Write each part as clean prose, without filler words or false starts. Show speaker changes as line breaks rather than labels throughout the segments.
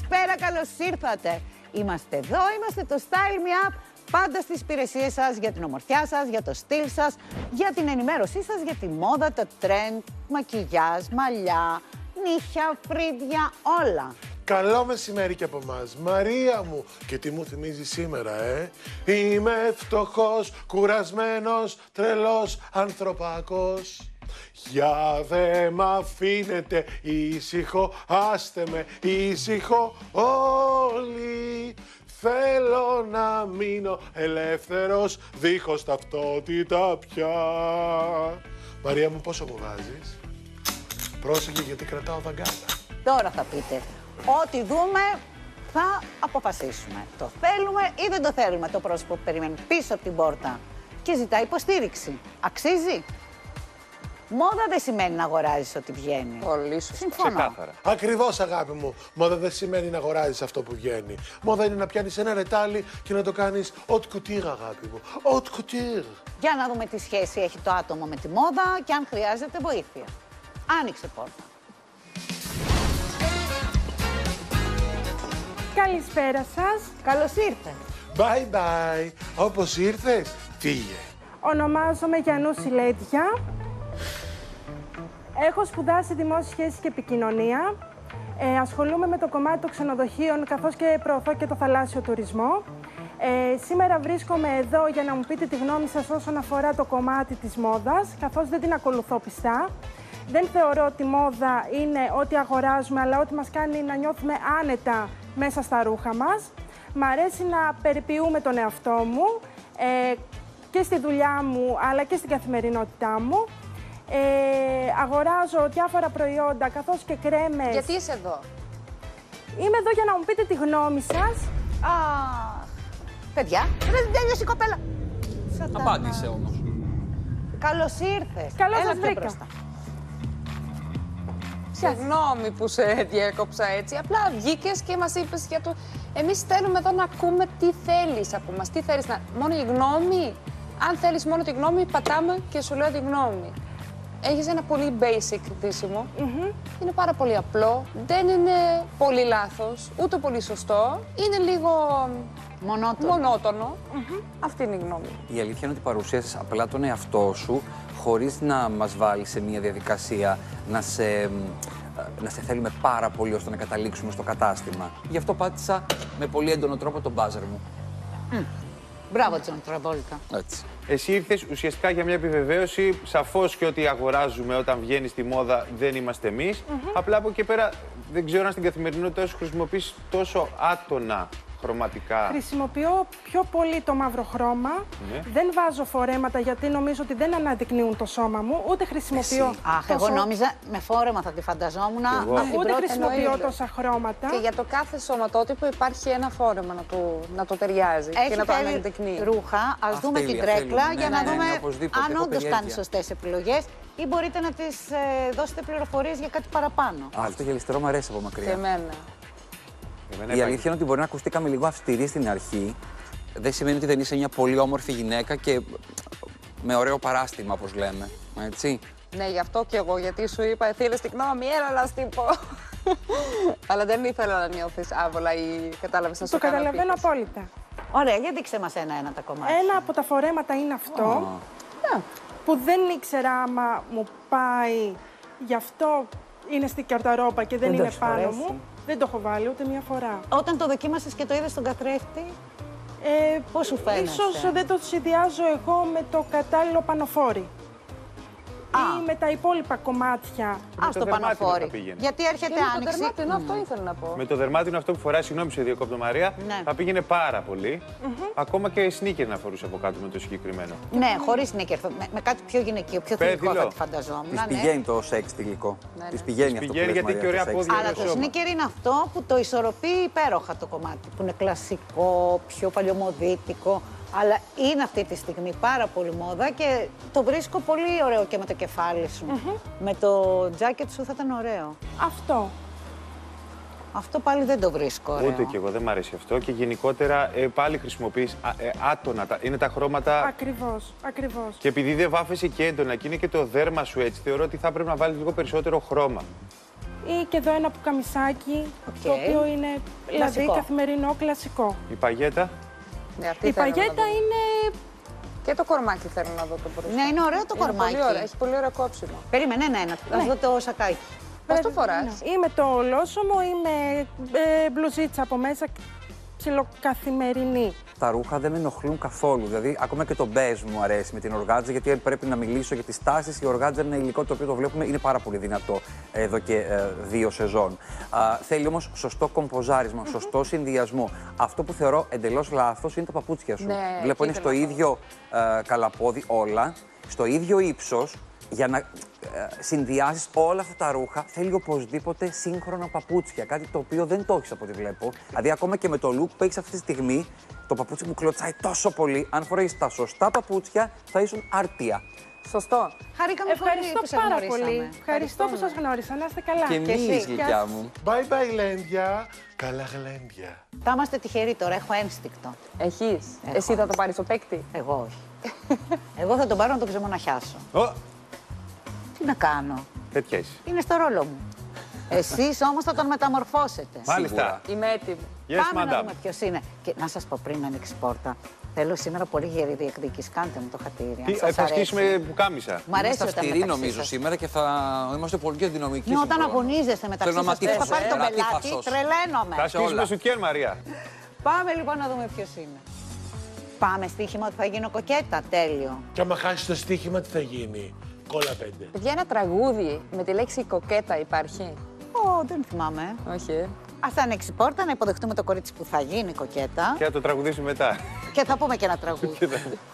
Καλησπέρα, καλώς ήρθατε. Είμαστε εδώ, είμαστε το Style Me Up. Πάντα στις υπηρεσίες σας, για την ομορφιά σας, για το στυλ σας, για την ενημέρωσή σας, για τη μόδα, το τρέντ, μακιγιάζ, μαλλιά, νύχια, φρύδια, όλα.
Καλό μεσημέρι και από εμάς. Μαρία μου, και τι μου θυμίζει σήμερα, Είμαι φτωχός, κουρασμένος, τρελός ανθρωπάκος. Για δε μ' αφήνετε ήσυχο, άστε με ήσυχο όλοι. Θέλω να μείνω ελεύθερος, δίχως ταυτότητα πια. Μαρία μου, πόσο μου βάζεις? Πρόσεχε γιατί κρατάω δαγκάτα.
Τώρα θα πείτε, ό,τι δούμε θα αποφασίσουμε. Το θέλουμε ή δεν το θέλουμε το πρόσωπο που περιμένει πίσω από την πόρτα και ζητάει υποστήριξη. Αξίζει? Μόδα δεν σημαίνει να αγοράζεις ό,τι βγαίνει.
Πολύ σωστά.
Συμφωνώ.
Ξεκάθαρα.
Ακριβώς, αγάπη μου. Μόδα δεν σημαίνει να αγοράζεις αυτό που βγαίνει. Μόδα είναι να πιάνεις ένα ρετάλι και να το κάνεις haute couture, αγάπη μου. Haute couture.
Για να δούμε τι σχέση έχει το άτομο με τη μόδα και αν χρειάζεται βοήθεια. Άνοιξε πόρτα.
Καλησπέρα σας.
Καλώς ήρθε.
Bye bye. Όπως ήρθες, φύγε.
Ονομάζομαι Γιαννού Σιλέτια. Έχω σπουδάσει δημόσιες σχέσεις και επικοινωνία. Ασχολούμαι με το κομμάτι των ξενοδοχείων, καθώς και προωθώ και το θαλάσσιο τουρισμό. Σήμερα βρίσκομαι εδώ για να μου πείτε τη γνώμη σας όσον αφορά το κομμάτι της μόδας, καθώς δεν την ακολουθώ πιστά. Δεν θεωρώ ότι η μόδα είναι ό,τι αγοράζουμε, αλλά ό,τι μας κάνει να νιώθουμε άνετα μέσα στα ρούχα μας. Μ' αρέσει να περιποιούμε τον εαυτό μου και στη δουλειά μου, αλλά και στην καθημερινότητά μου. Αγοράζω διάφορα προϊόντα, καθώς και κρέμες.
Γιατί είσαι εδώ?
Είμαι εδώ για να μου πείτε τη γνώμη σας.
Παιδιά, δεν τέλειωσε η κοπέλα.
Απάντησε όμως.
Καλώς ήρθες.
Καλώς
Έλα
σας
πιο
βρήκα.
μπροστά.
Συγγνώμη που σε διέκοψα έτσι. Απλά βγήκες και μας είπες για το. Εμείς θέλουμε εδώ να ακούμε τι θέλεις από μας. Τι θέλεις να. Μόνο η γνώμη. Αν θέλεις μόνο τη γνώμη, πατάμε και σου λέω τη γνώμη. Έχεις ένα πολύ basic ντύσιμο. Είναι πάρα πολύ απλό. Δεν είναι πολύ λάθος, ούτε πολύ σωστό. Είναι λίγο μονότονο. Αυτή είναι η γνώμη.
Η αλήθεια είναι ότι παρουσίασες απλά τον εαυτό σου, χωρίς να μας βάλεις σε μια διαδικασία να σε θέλουμε πάρα πολύ ώστε να καταλήξουμε στο κατάστημα. Γι' αυτό πάτησα με πολύ έντονο τρόπο τον μπάζερ μου.
Μπράβο, Τζον Τραβόλτα.
Έτσι.
Εσύ ήρθες ουσιαστικά για μια επιβεβαίωση. Σαφώς και ό,τι αγοράζουμε όταν βγαίνει στη μόδα δεν είμαστε εμείς. Απλά από εκεί πέρα δεν ξέρω αν στην καθημερινότητα σου χρησιμοποιείς τόσο άτονα χρωματικά.
Χρησιμοποιώ πιο πολύ το μαύρο χρώμα. Δεν βάζω φορέματα γιατί νομίζω ότι δεν αναδεικνύουν το σώμα μου. Ούτε χρησιμοποιώ.
Αχ, εγώ νόμιζα με φόρεμα θα τη φανταζόμουν.
Ούτε χρησιμοποιώ τόσα χρώματα.
Και για το κάθε σωματότυπο υπάρχει ένα φόρεμα να το ταιριάζει και να το αναδεικνύει.
Ρούχα, ας δούμε την
τέλεια,
τρέκλα
θέλουμε.
για
Ναι,
να
ναι,
δούμε
οπωσδήποτε,
αν
έχω
όντως
περιέργεια.
κάνει σωστές επιλογές ή μπορείτε να τις δώσετε πληροφορίες για κάτι παραπάνω.
Αυτό το γυαλιστερό μου αρέσει από
Και
μακριά.
εμένα.
Η αλήθεια είναι ότι μπορεί να ακουστήκαμε λίγο αυστηρή στην αρχή. Δεν σημαίνει ότι δεν είσαι μια πολύ όμορφη γυναίκα και με ωραίο παράστημα, όπως λέμε. Έτσι.
Ναι, γι' αυτό και εγώ, γιατί σου είπα, θέλεις την γνώμη, έλα να σου την πω. Αλλά δεν ήθελα να νιώθεις άβολα ή κατάλαβες να σου
Το
κάνω
καταλαβαίνω
επίθεση.
απόλυτα.
Ωραία, για δείξε μας ένα τα κομμάτια.
Ένα από τα φορέματα είναι αυτό, που δεν ήξερα άμα μου πάει, γι' αυτό είναι στη καρταρόπα και δεν
Δεν το
είναι
έχεις
πάνω
φορέσει?
μου. Δεν το έχω βάλει ούτε μία φορά.
Όταν το δοκίμασες και το είδες στον καθρέφτη, πώς σου φαίνεται?
Ίσως δεν το συνδυάζω εγώ με το κατάλληλο πανοφόρι. Ή με τα υπόλοιπα κομμάτια.
Ας το
δερμάτινο
πανοφόρι.
θα πήγαινε.
Γιατί έρχεται
Και με το
άνοιξη.
δερμάτινο, αυτό ήθελα να πω.
Με το δερμάτινο αυτό που φοράει, συγγνώμη σε διακόπτω Μαρία,
Ναι.
θα πήγαινε πάρα πολύ. Ακόμα και σνίκερ να φορούσε από κάτω με το συγκεκριμένο.
Ναι, χωρίς σνίκερ. Με κάτι πιο γυναικείο, πιο θηλυκό θα
Πέδιλο.
τη φανταζόμουν.
Της
ναι.
πηγαίνει το σεξ τυλικό.
Ναι.
Της πηγαίνει αυτό που
Πηγαίνει
λες,
γιατί
Μαρία,
και ωραία
το σεξ.
πόδια.
Αλλά το
σώμα.
σνίκερ είναι αυτό που το ισορροπεί υπέροχα το κομμάτι. Που είναι κλασικό, πιο παλιωμοδίτικο. Αλλά είναι αυτή τη στιγμή πάρα πολύ μόδα και το βρίσκω πολύ ωραίο και με το κεφάλι σου. Με το τζάκετ σου θα ήταν ωραίο.
Αυτό.
Αυτό πάλι δεν το βρίσκω ωραίο.
Ούτε κι εγώ, δεν μ' αρέσει αυτό. Και γενικότερα πάλι χρησιμοποιείς άτονα. Είναι τα χρώματα.
Ακριβώς, ακριβώς.
Και επειδή δεν βάφεσαι και έντονα και είναι και το δέρμα σου έτσι, θεωρώ ότι θα πρέπει να βάλεις λίγο περισσότερο χρώμα.
ή και εδώ ένα πουκαμισάκι, το
Οκ.
οποίο είναι δηλαδή
Κλασικό.
καθημερινό, κλασικό.
Η παγέτα.
Ναι, αυτή
Η
θέλω να
παγέτα
δω.
είναι...
Και το κορμάκι θέλω να δω το μπροστά.
Ναι, είναι ωραίο το
Είναι
κορμάκι.
Πολύ ωραίο, έχει πολύ ωραίο κόψιμο.
Περίμενε, ένα. Ας δω το σακάκι.
Πώς το φοράς?
Ναι. Είμαι το ολόσωμο, είμαι μπλουζίτσα από μέσα, ψιλοκαθημερινή.
Τα ρούχα δεν με ενοχλούν καθόλου. Δηλαδή, ακόμα και το μπέζ μου αρέσει με την οργάντζα, γιατί πρέπει να μιλήσω για τις τάσεις. Η οργάντζα είναι ένα υλικό το οποίο το βλέπουμε, είναι πάρα πολύ δυνατό εδώ και 2 σεζόν. Θέλει όμως σωστό κομποζάρισμα, σωστό συνδυασμό. Αυτό που θεωρώ εντελώς λάθος είναι τα παπούτσια σου.
Ναι,
Βλέπω είναι
εκεί
στο
ήθελα να
ίδιο καλαπόδι όλα, στο ίδιο ύψος. Για να συνδυάσεις όλα αυτά τα ρούχα, θέλει οπωσδήποτε σύγχρονα παπούτσια. Κάτι το οποίο δεν το έχεις από ό,τι βλέπω. Δηλαδή, ακόμα και με το look που έχεις αυτή τη στιγμή, το παπούτσι μου κλωτσάει τόσο πολύ. Αν φορέσεις τα σωστά παπούτσια, θα ήσουν άρτια.
Σωστό.
Χαρήκαμε
Ευχαριστώ
που σε
πάρα
γνωρίσαμε.
πολύ. Ευχαριστώ που σας γνώρισα. Να είστε καλά.
Και εμείς,
εσύ.
γλυκιά μου.
Bye bye Λέντια. Καλά γλέντια.
Θα είμαστε τυχεροί τώρα, έχω ένστικτο.
Έχεις. Εσύ θα το πάρεις στο παίκτη.
Εγώ όχι. Εγώ θα τον πάρω να τον ξεμοναχιάσω. Τι να κάνω.
Τέτοια είσαι.
Είναι στο ρόλο μου. Εσείς όμως θα τον μεταμορφώσετε.
Μάλιστα.
Είμαι έτοιμη.
Yes,
Πάμε να
madam.
δούμε ποιος είναι. Και να σας πω πριν ανοίξει πόρτα. Θέλω σήμερα πολύ γερή διεκδίκηση. Κάντε μου το χατήρι. αν σας
Θα
αρέσει.
σκίσουμε πουκάμισα.
Μ' αρέσει
Είμαστε
όταν
αυστηροί
μεταξύ
νομίζω
σας.
σήμερα και θα είμαστε πολύ δυναμικοί.
Ναι,
στον
όταν
χρόνο.
αγωνίζεστε μεταξύ
Θέλω να
σας, ποιος θα
ματήσω,
πάρει τον
τι θα
πελάτη,
σώσω.
τρελαίνομαι.
Θα σκίσουμε
όλα.
σου κέρ, Μαρία.
Πάμε λοιπόν να δούμε ποιος είναι. Πάμε στοίχημα ότι θα γίνω κοκέτα. Τέλειο.
Και άμα χάσει το στοίχημα, τι θα γίνει. Κόλλα 5.
Παιδιά, ένα τραγούδι με τη λέξη κοκέτα υπάρχει.
Δεν θυμάμαι.
Όχι.
Ας ανοίξει η πόρτα, να υποδεχτούμε το κορίτσι που θα γίνει κοκέτα.
Και θα το τραγουδήσουμε μετά.
Και θα πούμε και ένα τραγούδι.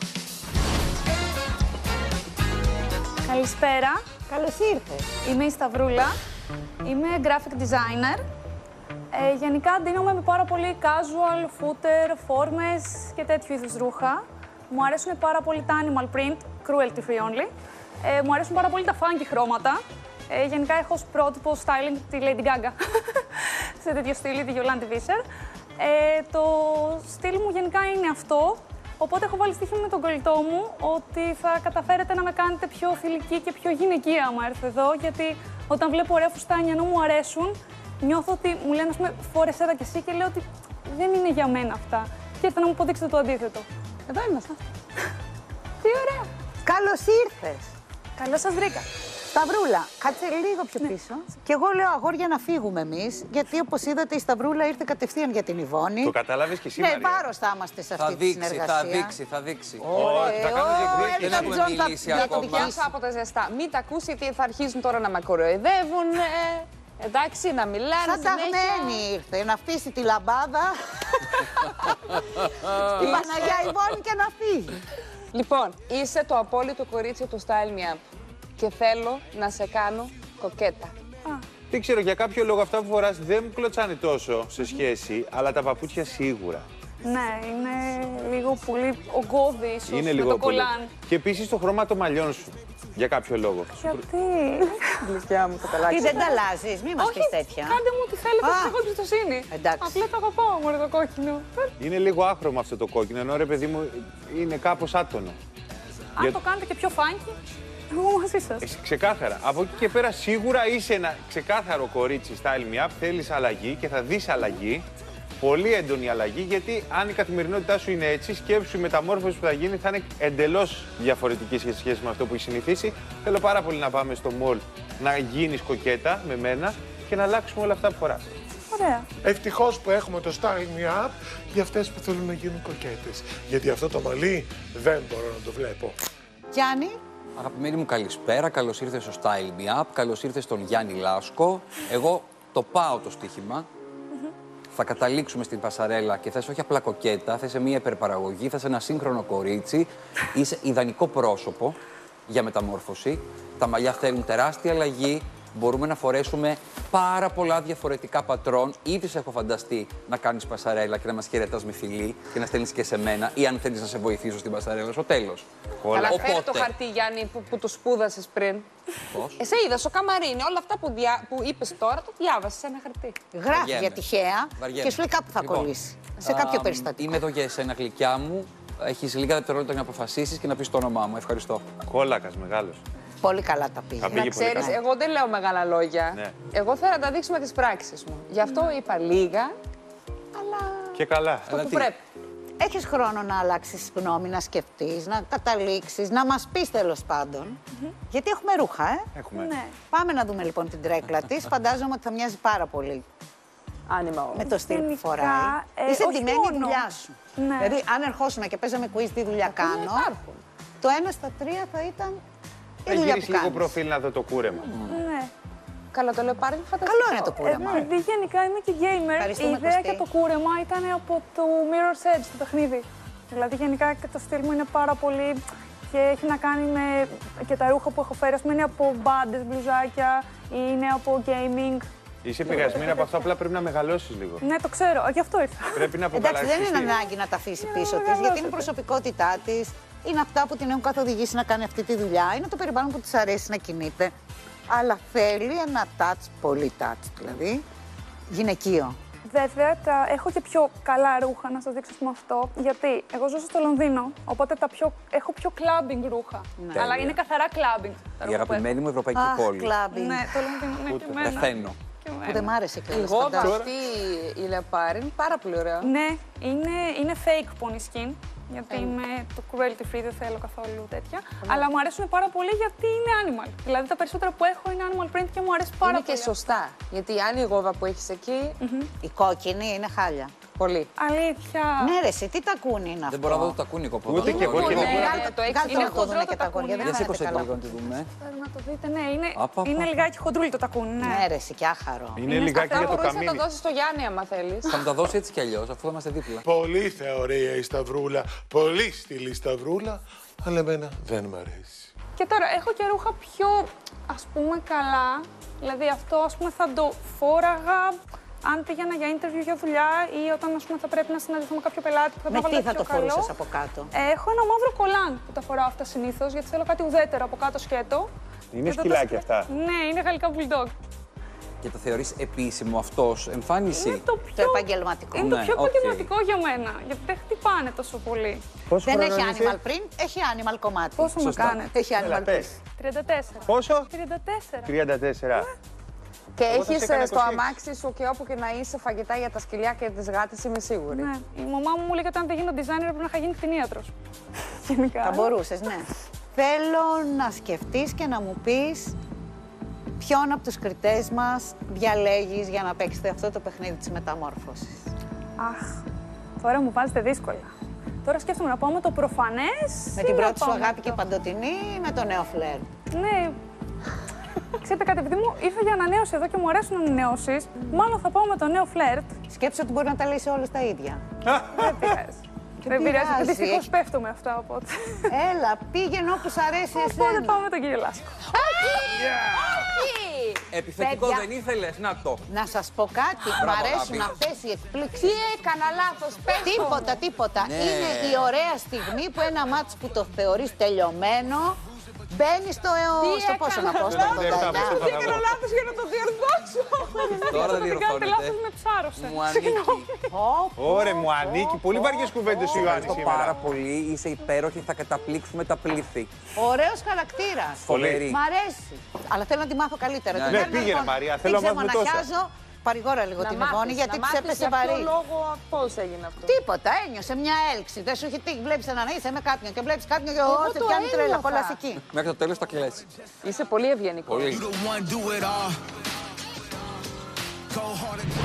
Καλησπέρα,
Καλώς ήρθες.
είμαι η Σταυρούλα, είμαι graphic designer. Γενικά ντύνομαι με πάρα πολύ casual, footer, φόρμες και τέτοιου είδους ρούχα. Μου αρέσουν πάρα πολύ τα animal print, cruelty free only. Μου αρέσουν πάρα πολύ τα funky χρώματα. Γενικά έχω ως πρότυπο styling τη Lady Gaga, σε τέτοιο στυλ, τη Yolandi Visser. Το στυλ μου γενικά είναι αυτό, οπότε έχω βάλει στοίχημα με τον κολλητό μου ότι θα καταφέρετε να με κάνετε πιο φιλική και πιο γυναικεία άμα έρθω εδώ, γιατί όταν βλέπω ωραία φουστάνια ενώ μου αρέσουν, νιώθω ότι μου λένε, ας πούμε, φόρεσέ τα κι εσύ και λέω ότι δεν είναι για μένα αυτά. Και ήρθα να μου αποδείξετε το αντίθετο.
Εδώ είμαστε.
Τι ωραία. Καλώς ήρθες.
Καλώς σας βρήκα.
Σταυρούλα, κάτσε λίγο πιο πίσω. Και εγώ λέω αγόρια να φύγουμε εμείς, γιατί όπως είδατε η Σταυρούλα ήρθε κατευθείαν για την Ιβόνη.
Το κατάλαβες και εσύ,
Ναι,
Μαρία.
βάρος θα είμαστε σε
Θα
αυτή τη
δείξει,
συνεργασία.
θα δείξει, θα δείξει.
Όχι, θα κάνω διεκδίκηση.
Δεν έχουμε μιλήσει ακόμα.
Πιάσα από τα ζεστά. Μην τα ακούσει, γιατί θα αρχίσουν τώρα να με κοροϊδεύουν. Εντάξει, να μιλάνε
Σαν ταγμένη ήρθε, να αφήσει τη λαμπάδα στην Παναγιά Ιβόνη και να φύγει.
Λοιπόν, είσαι το απόλυτο κορίτσι του Style Me Up και θέλω να σε κάνω κοκέτα.
Δεν ξέρω, για κάποιο λόγο αυτά που φοράς δεν μου κλωτσάνε τόσο σε σχέση, αλλά τα παπούτσια σίγουρα.
Ναι, είναι λίγο πολύ ογκώδη ίσως
Είναι
με
λίγο
το
πολύ.
κολάν.
Και επίσης το χρώμα των μαλλιών σου. Για κάποιο λόγο.
Γιατί?
Γλυκιά μου, το
Τι
πελάκι.
δεν τα αλλάζεις, μη μας πεις τέτοια.
Κάντε μου ό,τι θέλετε,
Α.
έχω εμπιστοσύνη.
Εντάξει.
Απλά το αγαπάω μόνο το κόκκινο.
Είναι λίγο άχρωμο αυτό το κόκκινο, ενώ ρε παιδί μου είναι κάπως άτονο.
Αν
Για-
το κάνετε και πιο φάνκι, εγώ μαζί σας.
Εσύ, ξεκάθαρα. Από εκεί και πέρα σίγουρα είσαι ένα ξεκάθαρο κορίτσι Style Me Up. Θέλεις αλλαγή και θα δεις αλλαγή. Πολύ έντονη αλλαγή, γιατί αν η καθημερινότητά σου είναι έτσι, σκέψου η μεταμόρφωση που θα γίνει θα είναι εντελώς διαφορετική σε σχέση με αυτό που έχει συνηθίσει. Θέλω πάρα πολύ να πάμε στο mall να γίνεις κοκέτα με μένα και να αλλάξουμε όλα αυτά που φοράς.
Ωραία.
Ευτυχώς που έχουμε το Style Me Up για αυτές που θέλουν να γίνουν κοκέτες. Γιατί αυτό το μαλλί δεν μπορώ να το βλέπω.
Γιάννη,
Αγαπημένη μου, καλησπέρα. Καλώς ήρθες στο Style Me Up. Καλώς ήρθες στον Γιάννη Λάσκο. Εγώ το πάω το στοίχημα. Θα καταλήξουμε στην πασαρέλα και θα είσαι όχι απλά κοκέτα, θα είσαι μια υπερπαραγωγή, θα είσαι ένα σύγχρονο κορίτσι. Είσαι ιδανικό πρόσωπο για μεταμόρφωση. Τα μαλλιά θέλουν τεράστια αλλαγή. Μπορούμε να φορέσουμε πάρα πολλά διαφορετικά πατρόν. Ήδη σε έχω φανταστεί να κάνεις πασαρέλα και να μας χαιρετάς με φιλί και να στέλνεις και σε μένα, ή αν θέλεις να σε βοηθήσω στην πασαρέλα στο τέλος.
Αλλά φέρε
Οπότε-
το χαρτί, Γιάννη, που το σπούδασες πριν.
Πώς?
Εσύ είδα στο καμαρίνι, όλα αυτά που είπες τώρα, το διάβασες σε ένα χαρτί.
γράφει
Βαριέμαι.
για τυχαία
Βαριέμαι.
και σου λέει κάπου θα
Λοιπόν,
κολλήσει. Σε κάποιο περιστατικό.
Είμαι εδώ για εσένα, γλυκιά μου. Έχεις λίγα δευτερόλεπτα για να αποφασίσεις και να πεις το όνομά μου. Ευχαριστώ.
Κόλακας μεγάλος.
Πολύ καλά τα πήγε.
Τα πήγε
Να
πολύ
ξέρεις,
καλά.
εγώ δεν λέω μεγάλα λόγια.
Ναι.
Εγώ θέλω να τα δείξω με τις πράξεις μου. Γι' αυτό είπα λίγα, αλλά
Και καλά.
αυτό που πρέπει.
Έχεις χρόνο να αλλάξεις γνώμη, να σκεφτείς, να καταλήξεις, να μας πεις τέλος πάντων. Γιατί έχουμε ρούχα,
Έχουμε.
Ναι.
Πάμε να δούμε λοιπόν την τρέκλα της. Φαντάζομαι ότι θα μοιάζει πάρα πολύ
Άνιμα
με το στυλ που
Γενικά,
φοράει. Είσαι
όχι
εντυμένη η
μόνο.
δουλειά σου.
Ναι.
Δηλαδή, αν ερχόσουν και παίζαμε quiz τι δουλειά κάνω,
υπάρχουν.
το 1 στα 3 θα ήταν η
Θα
δουλειά που
γυρίσει λίγο
κάνεις.
προφίλ να δω το κούρεμα.
Ναι.
Καλά, το λεοπάρι είναι φανταστικό.
Καλό είναι το κούρεμα.
Επειδή γενικά είμαι και gamer, η
Ευχαριστούμε,
ιδέα
Κωστή.
και το κούρεμα ήταν από το Mirror's Edge, το παιχνίδι. Δηλαδή γενικά και το στυλ μου είναι πάρα πολύ και έχει να κάνει με και τα ρούχα που έχω φέρει, ας πούμε, είναι από μπάντες, μπλουζάκια ή είναι από gaming.
Είσαι πηγασμένη από αυτό, απλά πρέπει να μεγαλώσεις λίγο.
Ναι, το ξέρω, γι' αυτό ήρθα.
Πρέπει να
Εντάξει, δεν
αποκαλακτιστείς.
είναι ανάγκη να τα αφήσει
να
πίσω τη,
μεγαλώσετε.
γιατί είναι η προσωπικότητά τη. Είναι αυτά που την έχουν καθοδηγήσει να κάνει αυτή τη δουλειά. Είναι το περιβάλλον που τη αρέσει να κινείται. Αλλά θέλει ένα touch, πολύ touch δηλαδή, γυναικείο.
Βέβαια, έχω και πιο καλά ρούχα, να σας δείξω με αυτό. Γιατί εγώ ζω στο Λονδίνο, οπότε έχω πιο clubbing ρούχα.
Ναι.
Αλλά είναι καθαρά clubbing τα
Η
ρούχα που
αγαπημένη μου ευρωπαϊκή
Αχ,
πόλη.
κλάμπινγκ.
έχω. Ναι, το Λονδίνο, ναι, και εμένα.
Πεθαίνω.
Και εμένα.
Που δεν μ' άρεσε κιόλας.
Εγώ
φαντάζομαι.
αυτή η λεοπάρι είναι πάρα πολύ ωραία.
Ναι, είναι fake pony skin. Γιατί είμαι το cruelty free, δεν θέλω καθόλου τέτοια. Αλλά μου αρέσουν πάρα πολύ γιατί είναι animal. Δηλαδή τα περισσότερα που έχω είναι animal print και μου αρέσει πάρα
Είναι
πολύ.
και σωστά. Γιατί αν η γόβα που έχεις εκεί,
Η κόκκινη είναι χάλια.
πολύ.
Αλήθεια.
Ναι, ρε, εσύ, τι τακούνι είναι αυτό.
Δεν μπορώ να δω το τακούνικο πρώτα.
Ούτε και εγώ και
Είναι
δεν μπορώ.
βγάλτε το έξω.
Κάτσε
Είναι
να το
χοντρό
δούμε
το
και τα
τακούνι,
κόνια.
ναι.
Δεν
Για
φαίνεται
σήκωσε το
καλά.
λίγο να τη δούμε.
Θέλω να το δείτε, ναι,
Απα,
είναι
απα.
λιγάκι χοντρούλι το τακούνι, ναι.
Ναι, ρε, εσύ, και άχαρο.
Είναι λιγάκι
Αυτά
για το
μπορείς να το
καμίνι.
δώσεις στο Γιάννη, άμα θέλεις.
Θα μου τα δώσει έτσι κι αλλιώς, αφού θα είμαστε δίπλα.
Πολύ θεωρία η Σταυρούλα, πολύ στυλ η Σταυρούλα, αλλά εμένα δεν μ' αρέσει.
Και τώρα έχω και ρούχα πιο, ας πούμε, καλά. Δηλαδή αυτό, ας πούμε, θα το φόραγα αν πήγαινα για interview για δουλειά ή όταν, ας πούμε, θα πρέπει να συναντηθώ με κάποιο πελάτη που θα
Με
τα
τι
βάλω
θα
πιο
το φορούσες
καλό.
από κάτω.
Έχω ένα μαύρο κολάν που τα φοράω αυτά συνήθως, γιατί θέλω κάτι ουδέτερο από κάτω σκέτο.
Είναι
Και εδώ τα
σκυλάκια αυτά.
Ναι, είναι γαλλικά bulldog.
Και το θεωρείς επίσημο αυτός εμφάνιση.
Είναι το πιο,
επαγγελματικό.
είναι το
Ναι,
πιο
οκ.
επαγγελματικό για μένα, γιατί δεν χτυπάνε τόσο πολύ.
Πόσο
Δεν
χρόνο
έχει
είσαι?
animal print, έχει animal κομμάτι.
Πόσο με
Σωστά.
κάνετε?
Έχει
Έλα,
animal
πες.
print.
34.
Πόσο?
34.
34.
Και
Εγώ θα
έχεις
σε έκανα
στο
26.
αμάξι σου και όπου και να είσαι φαγητά για τα σκυλιά και τις γάτες, είμαι σίγουρη.
Ναι, η μαμά μου λέει ότι αν δεν γίνω designer πρέπει να είχα γίνει κτηνίατρος. Γενικά.
Θα μπορούσες, ναι. Θέλω να σκεφτείς και να μου πεις ποιον από τους κριτές μας διαλέγεις για να παίξετε αυτό το παιχνίδι της μεταμόρφωσης.
Αχ, τώρα μου βάζετε δύσκολα. Τώρα σκέφτομαι να πάω με το προφανές.
Με
ή
την
να
πρώτη σου
πάω με
αγάπη
το-
και παντοτινή ή με το νέο φλερ.
Ναι. Ξέρετε κάτι, επειδή μου ήρθα για ανανέωση εδώ και μου αρέσουν ανανεώσεις, μάλλον θα πάω με το νέο φλερτ.
Σκέψου ότι μπορεί να τα λύσει όλες τα ίδια.
Δεν πειράζει. Δεν πειράζει.
πειράζει,
Δυστυχώς
έχει-
πέφτω με αυτά, οπότε.
Έλα, πήγαινε όπου σ' αρέσει
Οπότε
εσένα.
πάω με τον κύριο Λάσκο.
Επιθετικό
Παιδιά.
δεν ήθελες, να το.
Να σας πω κάτι, μ'
Μπράβο,
αρέσουν
αγάπη.
αυτές οι εκπλήξεις.
Τι έκανα λάθος, πες το
Τίποτα,
μου.
τίποτα.
Ναι.
Είναι η ωραία στιγμή που ένα μάτς που το θεωρείς τελειωμένο μπαίνει στο πόσο να πω, στο 89.
Τι έκανα
λάθος για να το διορθώσω.
Τώρα δεν
Δεν κάνετε λάθος,
διορθώνεται.
με ψάρωσε.
Μου ανήκει.
Ωραία, μου ανήκει. Πολύ βαριές κουβέντες ο Ιωάννης
Ευχαριστώ πάρα
σήμερα.
πολύ. Είσαι υπέροχη, θα καταπλήξουμε τα πλήθη.
Ωραίος χαρακτήρας.
Φοβερή.
Μ' αρέσει. Αλλά θέλω να τη μάθω καλύτερα.
Ναι,
Την
ναι,
παίρνω,
πήγαινε,
λοιπόν,
Μαρία,
την
θέλω να μάθουμε τόσα.
ξεμοναχιάζω. Παρηγόρα λίγο την Ευώνη γιατί της έπεσε
Για ποιο
βαρύ.
λόγο, πώς έγινε αυτό.
Τίποτα, ένιωσε μια έλξη. Δεν σου έχει τύχει. Βλέπεις έναν είσαι με κάποιον και βλέπεις κάποιον και
Εγώ
σε
το
πιάνει τρέλα.
ένιωθα.
Κολαστική.
Μέχρι το τέλος θα κλαίσει.
Είσαι πολύ ευγενικό.
Πολύ.
You the one, do it all. Go hard and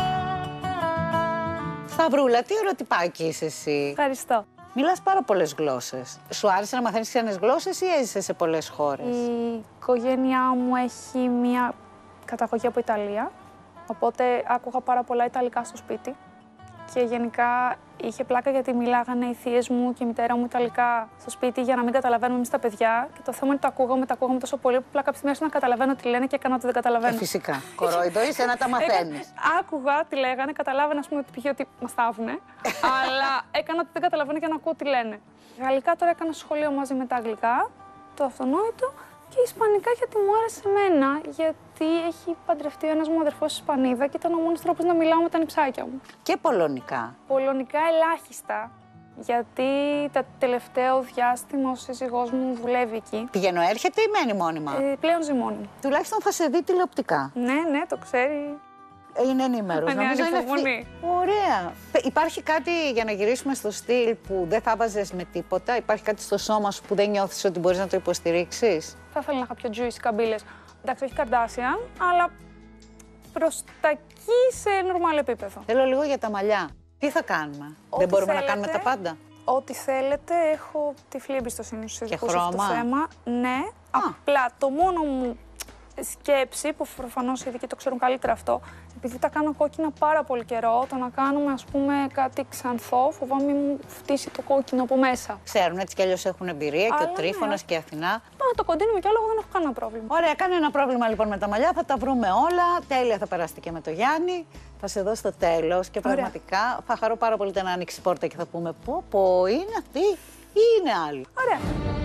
Σταυρούλα, τι ερωτυπάκι είσαι εσύ.
Ευχαριστώ.
Μιλάς πάρα πολλές γλώσσες. Σου άρεσε να μαθαίνεις ξένες γλώσσες ή έζησες σε πολλές χώρες?
Η οικογένειά μου έχει μία καταγωγή από Ιταλία, οπότε άκουγα πάρα πολλά Ιταλικά στο σπίτι και γενικά είχε πλάκα γιατί μιλάγανε οι θείες μου και η μητέρα μου Ιταλικά στο σπίτι για να μην καταλαβαίνουμε εμείς τα παιδιά και το θέμα είναι ότι τα ακούγαμε τόσο πολύ που πλάκα στη μέση να καταλαβαίνω τι λένε και έκανα ότι δεν καταλαβαίνω.
Φυσικά. Κορόιδο είσαι να τα μαθαίνεις.
Άκουγα τι λέγανε, καταλάβαινα ας πούμε ότι πήγε ότι μας θαύουνε, αλλά έκανα ότι δεν καταλαβαίνω και να ακούω τι λένε. Γαλλικά τώρα έκανα σχολείο μαζί με τα αγγλικά, το αυτονόητο, και ισπανικά γιατί μου άρεσε εμένα, γιατί έχει παντρευτεί ένας μου αδερφός Ισπανίδα και ήταν ο μόνος τρόπος να μιλάω με τα νηψάκια μου.
Και πολωνικά.
Πολωνικά ελάχιστα. Γιατί το τελευταίο διάστημα ο σύζυγός μου δουλεύει εκεί.
Πηγαίνω, έρχεται ή μένει μόνιμα?
Πλέον ζει μόνη μου.
Τουλάχιστον θα σε δει τηλεοπτικά.
Ναι, το ξέρει.
Είναι ενήμερος.
Είναι ανυπομονή.
Ωραία. Υπάρχει κάτι για να γυρίσουμε στο στυλ που δεν θα βάζεις με τίποτα? Υπάρχει κάτι στο σώμα σου που δεν νιώθεις ότι μπορείς να το υποστηρίξεις?
Θα ήθελα να είχα πιο juicy καμπύλες. Εντάξει, όχι Kardashian, αλλά προς τα εκεί σε normal επίπεδο.
Θέλω λίγο για τα μαλλιά. Τι θα κάνουμε?
Ό,τι
δεν μπορούμε
θέλετε,
να κάνουμε τα πάντα?
Ό,τι θέλετε, έχω τυφλή εμπιστοσύνη στους ειδικούς σε αυτό το
χρώμα?
θέμα. Ναι, απλά το μόνο μου σκέψη, που προφανώς οι ειδικοί το ξέρουν καλύτερα αυτό, επειδή τα κάνω κόκκινα πάρα πολύ καιρό, το να κάνουμε ας πούμε κάτι ξανθό, φοβάμαι μου φτύσει το κόκκινο από μέσα.
Ξέρουν, έτσι κι αλλιώς έχουν εμπειρία και ο
Αλλά
Τρίφωνας
ναι.
και η Αθηνά.
Το κοντίνουμε κι άλλο, εγώ δεν έχω κανένα πρόβλημα.
Ωραία, κανένα πρόβλημα λοιπόν με τα μαλλιά, θα τα βρούμε όλα. Τέλεια θα περάσετε και με το Γιάννη. Θα σε δω στο τέλος και πραγματικά θα χαρώ πάρα πολύ να ανοίξει η πόρτα και θα πούμε πω, είναι αυτή ή είναι άλλη.
Ωραία.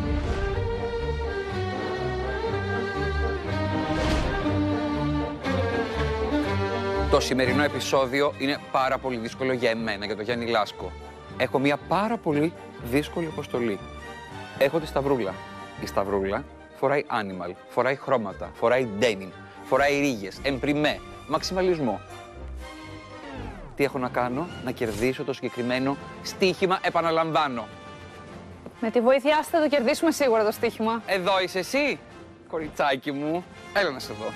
Το σημερινό επεισόδιο είναι πάρα πολύ δύσκολο για εμένα, για τον Γιάννη Λάσκο. Έχω μια πάρα πολύ δύσκολη αποστολή. Έχω τη Σταυρούλα. Η Σταυρούλα φοράει animal, φοράει χρώματα, φοράει denim, φοράει ρίγες, εμπριμέ, μαξιμαλισμό. Τι έχω να κάνω? Να κερδίσω το συγκεκριμένο στοίχημα, επαναλαμβάνω.
Με τη βοήθειά σας θα το κερδίσουμε σίγουρα το στοίχημα.
Εδώ είσαι εσύ, κοριτσάκι μου. Έλα να σε δω.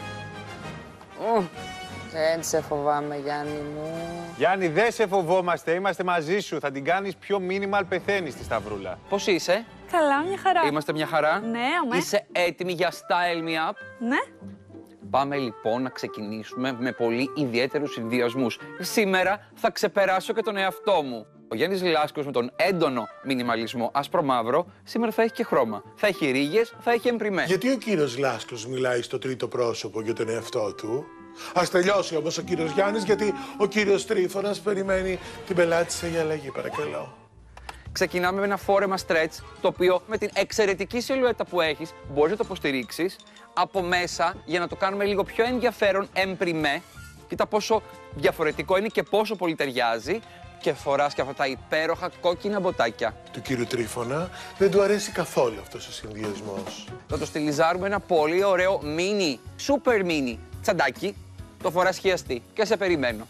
Δεν σε φοβάμαι, Γιάννη μου.
Γιάννη, δεν σε φοβόμαστε. Είμαστε μαζί σου. Θα την κάνεις πιο minimal, πεθαίνεις τη Σταυρούλα.
Πώς είσαι?
Καλά, μια χαρά.
Είμαστε μια χαρά.
Ναι, αμέ.
Είσαι έτοιμη για Style Me Up?
Ναι.
Πάμε λοιπόν να ξεκινήσουμε με πολύ ιδιαίτερους συνδυασμούς. Σήμερα θα ξεπεράσω και τον εαυτό μου. Ο Γιάννης Λάσκος με τον έντονο μινιμαλισμό άσπρο-μαύρο σήμερα θα έχει και χρώμα. Θα έχει ρίγες, θα έχει εμπριμέ.
Γιατί ο κύριος Λάσκος μιλάει στο τρίτο πρόσωπο για τον εαυτό του? Ας τελειώσει όμως ο κύριος Γιάννης, γιατί ο κύριος Τρίφωνας περιμένει την πελάτησα για αλλαγή, παρακαλώ.
Ξεκινάμε με ένα φόρεμα stretch, το οποίο με την εξαιρετική σιλουέτα που έχεις μπορείς να το υποστηρίξεις από μέσα για να το κάνουμε λίγο πιο ενδιαφέρον εμπριμέ. Κοίτα πόσο διαφορετικό είναι και πόσο πολύ ταιριάζει. Και φοράς και αυτά τα υπέροχα κόκκινα μποτάκια.
Του κύριου Τρίφωνα δεν του αρέσει καθόλου αυτός ο συνδυασμός.
Θα το στιλιζάρουμε ένα πολύ ωραίο mini, super mini τσαντάκι. Το φοράς χιαστή και σε περιμένω.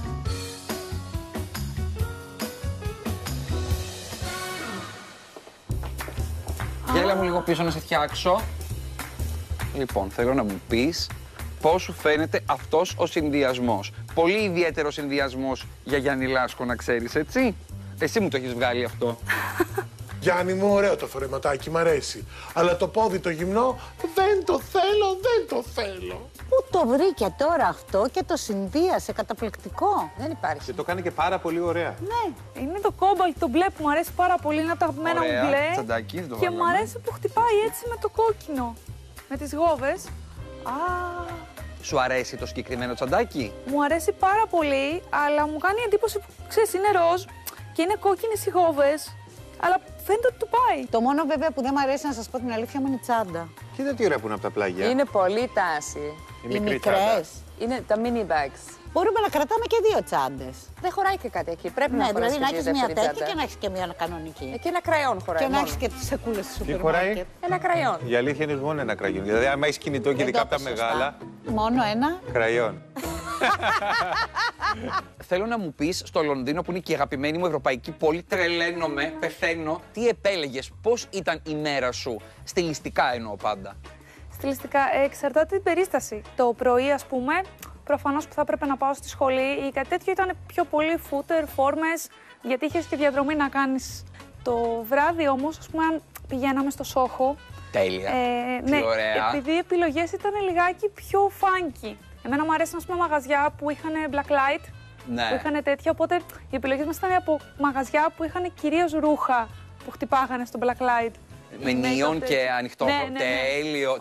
Γέλα μου λίγο πίσω να σε φτιάξω. Λοιπόν, θέλω να μου πεις πώς σου φαίνεται αυτός ο συνδυασμός. Πολύ ιδιαίτερο συνδυασμός για Γιάννη Λάσκο, να ξέρεις, έτσι. Εσύ μου το έχεις βγάλει αυτό.
Γιάννη μου, ωραίο το φορεματάκι, μ' αρέσει. Αλλά το πόδι το γυμνό δεν το θέλω, δεν το θέλω.
Πού το βρήκε τώρα αυτό και το συνδύασε, καταπληκτικό.
Δεν υπάρχει.
Και το κάνει και πάρα πολύ ωραία.
Ναι, είναι το κόμπαλτ, το μπλε που μου αρέσει πάρα πολύ, είναι από τα αγαπημένα μου
Ωραία,
μπλε.
τσαντάκι, το
Και μου
βάλαμε.
αρέσει που χτυπάει έτσι με το κόκκινο. Με τις γόβες.
Σου αρέσει το συγκεκριμένο τσαντάκι?
Μου αρέσει πάρα πολύ, αλλά μου κάνει εντύπωση που, ξέρεις, είναι ροζ και είναι κόκκινες οι γόβες, αλλά φαίνεται ότι του πάει.
Το μόνο βέβαια που δεν μου αρέσει, να σας πω την αλήθεια μου, είναι η τσάντα.
Κοίτα τι ωραία που είναι από τα πλάγια.
Είναι πολύ τάση.
Οι
μικρή τσάντα.
μικρές.
Είναι τα mini bags.
Μπορούμε να κρατάμε και δύο τσάντες.
Δεν χωράει και κάτι εκεί. Πρέπει
Ναι,
να φοράς
δηλαδή να
και
έχεις
τη
μια
δεύτερη
τέτοια
τσάντα.
και να έχεις και μια κανονική.
Και ένα κραϊόν χωράει.
Και να
μόνο.
έχεις και τις σακούλες του σούπερ
χωράει?
μάρκετ.
Ένα κραϊόν.
Η αλήθεια είναι μόνο ένα κραγιόν. Δηλαδή, άμα έχει κινητό και
Δεν
ειδικά
το
από τα
είπες σωστά.
μεγάλα.
Μόνο ένα.
Κραγιόν.
Θέλω να μου πεις στο Λονδίνο, που είναι και η αγαπημένη μου ευρωπαϊκή πόλη, τρελαίνομαι, πεθαίνω. Τι επέλεγες, πώς ήταν η μέρα σου, στιλιστικά εννοώ πάντα?
Στιλιστικά, εξαρτάται την περίσταση. Το πρωί, ας πούμε, προφανώς που θα έπρεπε να πάω στη σχολή ή κάτι τέτοιο, ήταν πιο πολύ φούτερ, φόρμες, γιατί είχες και διαδρομή να κάνεις. Το βράδυ όμως, ας πούμε, αν πηγαίναμε στο Σόχο.
Τέλεια. Τι
Ναι,
ωραία.
επειδή οι επιλογές ήταν λιγάκι πιο funky. Εμένα μου αρέσουν, ας πούμε, μαγαζιά που είχαν black light,
Ναι.
που είχαν τέτοια, οπότε οι επιλογές μας ήταν από μαγαζιά που είχαν κυρίως ρούχα που χτυπάγανε στο black light.
Με νίον και ανοιχτό.
Ναι.
Τέλειο.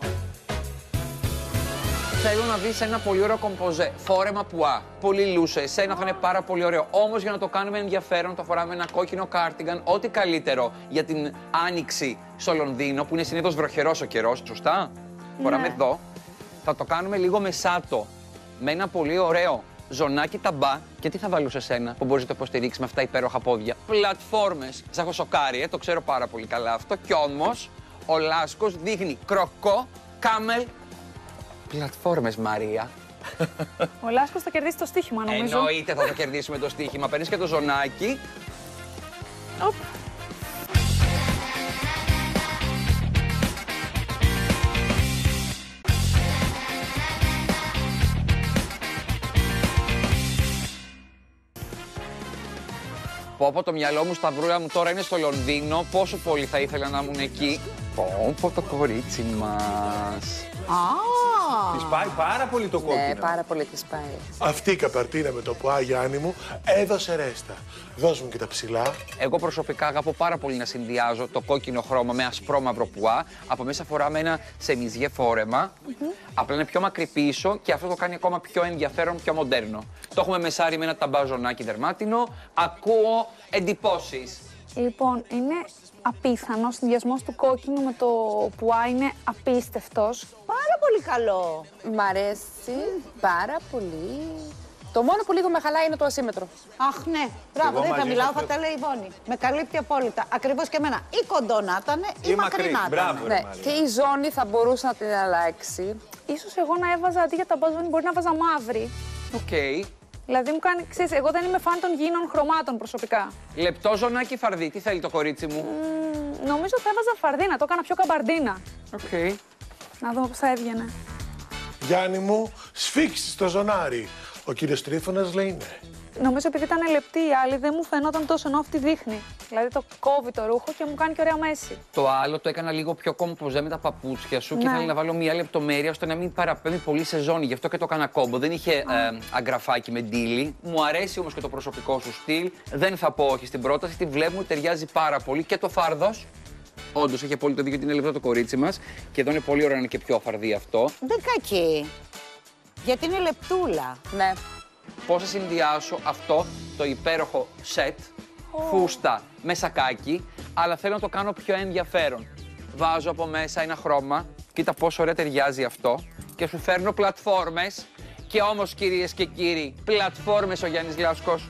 Θέλω να δεις ένα πολύ ωραίο κομποζέ. Φόρεμα πουά. Πολύ λούσε. Εσένα θα είναι πάρα πολύ ωραίο. Όμως για να το κάνουμε ενδιαφέρον, το φοράμε ένα κόκκινο κάρτιγκαν. Ό,τι καλύτερο για την άνοιξη στο Λονδίνο, που είναι συνήθως βροχερός ο καιρός. Σωστά. Φοράμε εδώ. Θα το κάνουμε λίγο με σάτο. Με ένα πολύ ωραίο ζωνάκι ταμπά και τι θα βάλω σε σένα που μπορείς να το υποστηρίξεις με αυτά υπέροχα πόδια. Πλατφόρμες. Σας έχω σοκάρει, το ξέρω πάρα πολύ καλά αυτό. Κι όμως ο Λάσκος δείχνει κροκό, κάμελ, πλατφόρμες, Μαρία.
Ο Λάσκος θα κερδίσει το στοίχημα, νομίζω.
Εννοείται θα το κερδίσουμε το στοίχημα. Παίρνεις και το ζωνάκι.
Οπ.
Πω το μυαλό μου, σταυρούλα μου τώρα είναι στο Λονδίνο. Πόσο πολύ θα ήθελα να ήμουν εκεί. Πω το κορίτσι μας.
Της πάει πάρα πολύ το κόκκινο.
Ναι, πάρα πολύ της πάει.
Αυτή η καπαρτίνα με το πουά, Γιάννη μου, έδωσε ρέστα. Δώσ' μου και τα ψηλά.
Εγώ προσωπικά αγαπώ πάρα πολύ να συνδυάζω το κόκκινο χρώμα με ασπρόμαυρο πουά. Από μέσα φοράμε ένα σεμιζιέ φόρεμα. Απλά είναι πιο μακρύ πίσω και αυτό το κάνει ακόμα πιο ενδιαφέρον, πιο μοντέρνο. Το έχουμε μεσάρει με ένα ταμπάζονάκι δερμάτινο. Ακούω εντυπώσεις.
Λοιπόν, είναι απίθανο. Ο συνδυασμός του κόκκινου με το πουά είναι απίστευτος.
Πάρα πολύ καλό.
Μ' αρέσει πάρα πολύ. Το μόνο που λίγο με χαλάει είναι το ασύμετρο.
Αχ, ναι. Μπράβο, δεν θα μιλάω, θα τα λέει η Βόνη. Με καλύπτει απόλυτα. Ακριβώς και εμένα. Ή κοντό να ήταν ή μακρύ να ήταν.
Ναι, και η ζώνη θα μπορούσε να την αλλάξει.
Ίσως εγώ να έβαζα αντί για ταμπάζονη, μπορεί να βάζα μαύρη.
Οκ.
Δηλαδή μου κάνει, ξέρεις, εγώ δεν είμαι φαν των γήινων χρωμάτων προσωπικά.
Λεπτό ζωνάκι φαρδί. Τι θέλει το κορίτσι μου.
Νομίζω θα έβαζα φαρδί, να το έκανα πιο καμπαρντίνα.
Οκ.
Να δούμε πώς θα έβγαινε.
Γιάννη μου, σφίξει στο ζωνάρι. Ο κύριος Τρίφωνας λέει ναι.
Νομίζω επειδή ήταν λεπτή η άλλη, δεν μου φαινόταν τόσο ενώ αυτή δείχνει. Δηλαδή το κόβει το ρούχο και μου κάνει και ωραία μέση.
Το άλλο το έκανα λίγο πιο κομποζέ με τα παπούτσια σου και
Ναι.
ήθελα να βάλω μια λεπτομέρεια ώστε να μην παραπέμπει πολύ σε ζώνη. Γι' αυτό και το έκανα κόμπο. Δεν είχε αγκραφάκι με ντύλι. Μου αρέσει όμως και το προσωπικό σου στυλ. Δεν θα πω όχι στην πρόταση. Τη βλέπουμε, ταιριάζει πάρα πολύ και το φάρδος. Όντως έχει πολύ το δίκιο ότι είναι λεπτό το κορίτσι μας. Και εδώ είναι πολύ ωραίο να είναι και πιο φαρδί αυτό.
Δεν κακή. Γιατί είναι λεπτούλα.
Ναι.
Πώς θα συνδυάσω αυτό το υπέροχο σετ, φούστα με σακάκι, αλλά θέλω να το κάνω πιο ενδιαφέρον. Βάζω από μέσα ένα χρώμα, κοίτα πόσο ωραία ταιριάζει αυτό και σου φέρνω πλατφόρμες και όμως κυρίες και κύριοι, πλατφόρμες ο Γιάννης Λάσκος.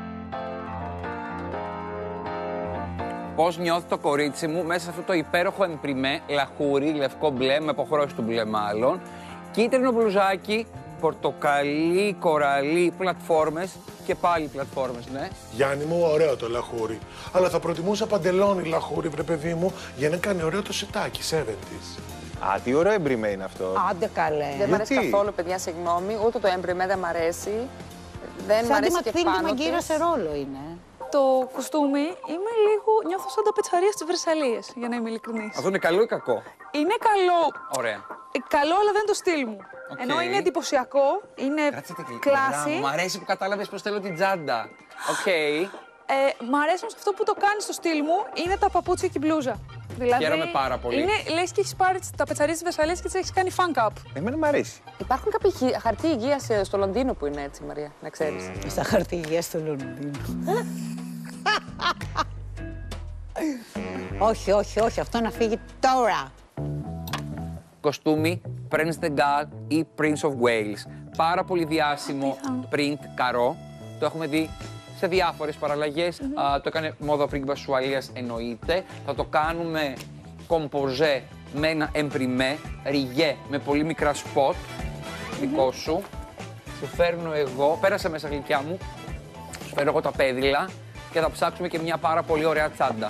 Πώς νιώθει το κορίτσι μου μέσα σε αυτό το υπέροχο εμπριμέ, λαχούρι, λευκό μπλε, με αποχρώσεις του μπλε μάλλον, κίτρινο μπλουζάκι, πορτοκαλί, κοραλί, πλατφόρμες και πάλι πλατφόρμες, ναι.
Γιάννη μου, ωραίο το λαχούρι. Αλλά θα προτιμούσα παντελόνι λαχούρι, βρε παιδί μου, για να κάνει ωραίο το σετάκι, 70's.
Α, τι ωραίο εμπριμέ είναι αυτό.
Άντε καλέ.
Δεν μ' αρέσει
Γιατί?
καθόλου, παιδιά, συγγνώμη. Ούτε το έμπριμέ δεν μ' αρέσει. Δεν μ'
Σαν τη
αρέσει και
Ματθίλνη
πάνω
Μαγκύρα
της.
σε ρόλο είναι.
Το κουστούμι είμαι λίγο, νιώθω σαν τα πετσαρία στις Βερσαλίες, για να είμαι ειλικρινής.
Αυτό είναι καλό ή κακό?
Είναι καλό.
Ωραία.
Καλό, αλλά δεν είναι το στυλ μου.
Οκ.
Ενώ είναι εντυπωσιακό, είναι κλάση.
Μ' αρέσει που κατάλαβες πως θέλω την τσάντα. Οκ.
Μ' αρέσει όμως αυτό που το κάνει στο στυλ μου είναι τα παπούτσια και η μπλούζα. Δηλαδή,
Χαίρομαι πάρα πολύ.
Είναι, λες και έχεις πάρει τα πετσαρίες της Βερσαλίας και τις έχεις κάνει fan cup.
Εμένα μου αρέσει.
Υπάρχουν κάποιοι χαρτί υγείας στο Λονδίνο που είναι έτσι, Μαρία, να ξέρεις.
Στα χαρτιά στο Λονδίνο. Όχι, όχι, όχι. Αυτό να φύγει τώρα.
Κοστούμι Prince de Galles ή Prince of Wales. Πάρα πολύ διάσημο print καρό. Το έχουμε δει σε διάφορες παραλλαγές. Το έκανε μόδα πρίγκιπας της Ουαλίας, εννοείται. Θα το κάνουμε κομποζέ με ένα εμπριμέ, ριγέ με πολύ μικρά σποτ. Δικό σου. Σου φέρνω εγώ, πέρασε μέσα γλυκιά μου. Σου φέρνω εγώ τα πέδιλα και θα ψάξουμε και μια πάρα πολύ ωραία τσάντα.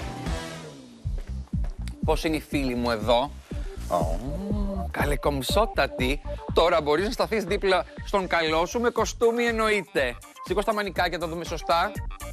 Πώς είναι οι φίλοι μου εδώ. Καλεκομψότατη. Τώρα μπορείς να σταθείς δίπλα στον καλό σου με κοστούμι, εννοείται. Σήκω στα μανικάκια, τα δούμε σωστά.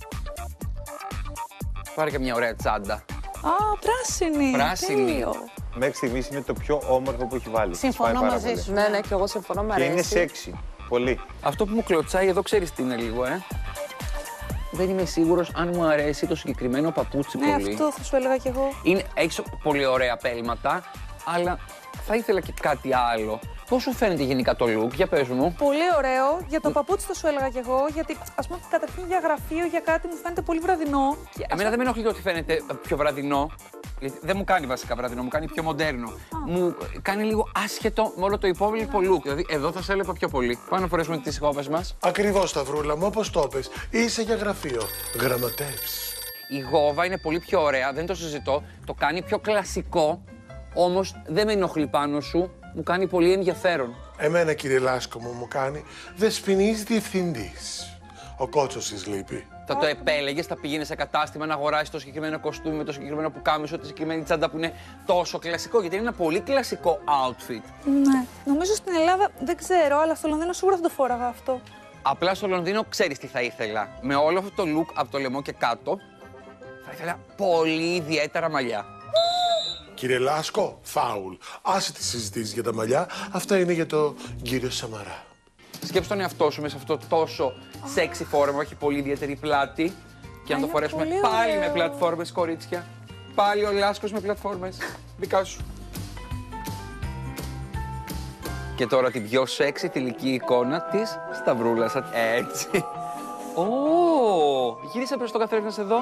Πάρε και μια ωραία τσάντα.
Α, πράσινη.
Πράσινη.
Τέλειο.
Μέχρι στιγμής είναι το πιο όμορφο που έχει βάλει.
Συμφωνώ
Της πάει πάρα
μαζί
πολύ.
σου.
Ναι, ναι, και εγώ συμφωνώ, μ'
Και
αρέσει.
είναι σεξι. Πολύ.
Αυτό που μου κλωτσάει εδώ, ξέρεις τι είναι λίγο, Δεν είμαι σίγουρος αν μου αρέσει το συγκεκριμένο παπούτσι
Ναι,
πολύ.
αυτό θα σου έλεγα κι εγώ.
Έχεις πολύ ωραία πέλματα, αλλά θα ήθελα και κάτι άλλο. Πώς σου φαίνεται γενικά το look, για πες μου.
Πολύ ωραίο. Για το παπούτσι θα σου έλεγα κι εγώ. Γιατί, ας πούμε, καταρχήν για γραφείο, για κάτι μου φαίνεται πολύ βραδινό. Και, ας
Εμένα δεν με ενοχλεί ότι φαίνεται πιο βραδινό. Γιατί δεν μου κάνει βασικά βραδινό, μου κάνει πιο μοντέρνο. Μου κάνει λίγο άσχετο με όλο το υπόλοιπο look. Δηλαδή, εδώ θα σε έλεπα πιο πολύ. Πάμε να φορέσουμε τις γόβες μας.
Ακριβώς, Σταυρούλα μου, όπως το πες. Είσαι για γραφείο. Γραμματεύς.
Η γόβα είναι πολύ πιο ωραία, δεν το συζητώ. Το κάνει πιο κλασικό, όμως δεν με ενοχλεί πάνω σου. Μου κάνει πολύ ενδιαφέρον.
Εμένα, κύριε Λάσκο μου κάνει δεσποινής διευθυντής. Ο κότσος της λείπει.
Θα το επέλεγες, θα πήγαινε σε κατάστημα να αγοράσει το συγκεκριμένο κοστούμι με το συγκεκριμένο πουκάμισο, τη συγκεκριμένη τσάντα που είναι τόσο κλασικό, γιατί είναι ένα πολύ κλασικό outfit.
Ναι. Νομίζω στην Ελλάδα δεν ξέρω, αλλά στο Λονδίνο σίγουρα θα το φόραγα αυτό.
Απλά στο Λονδίνο ξέρεις τι θα ήθελα. Με όλο αυτό το look από το λαιμό και κάτω, θα ήθελα πολύ ιδιαίτερα μαλλιά.
Κύριε Λάσκο, φάουλ. Άσε τις συζητήσεις για τα μαλλιά. Αυτά είναι για το κύριο Σαμαρά.
Σκέψου τον εαυτό σου μέσα σε αυτό τόσο sexy φόρμα, έχει πολύ ιδιαίτερη πλάτη. Και να το φορέσουμε πάλι με πλατφόρμες, κορίτσια. Πάλι ο Λάσκος με πλατφόρμες. Δικά σου. Και τώρα την πιο sexy τηλική εικόνα της Σταυρούλας. Έτσι. Ω, γύρισα προς το καθρέφτας εδώ.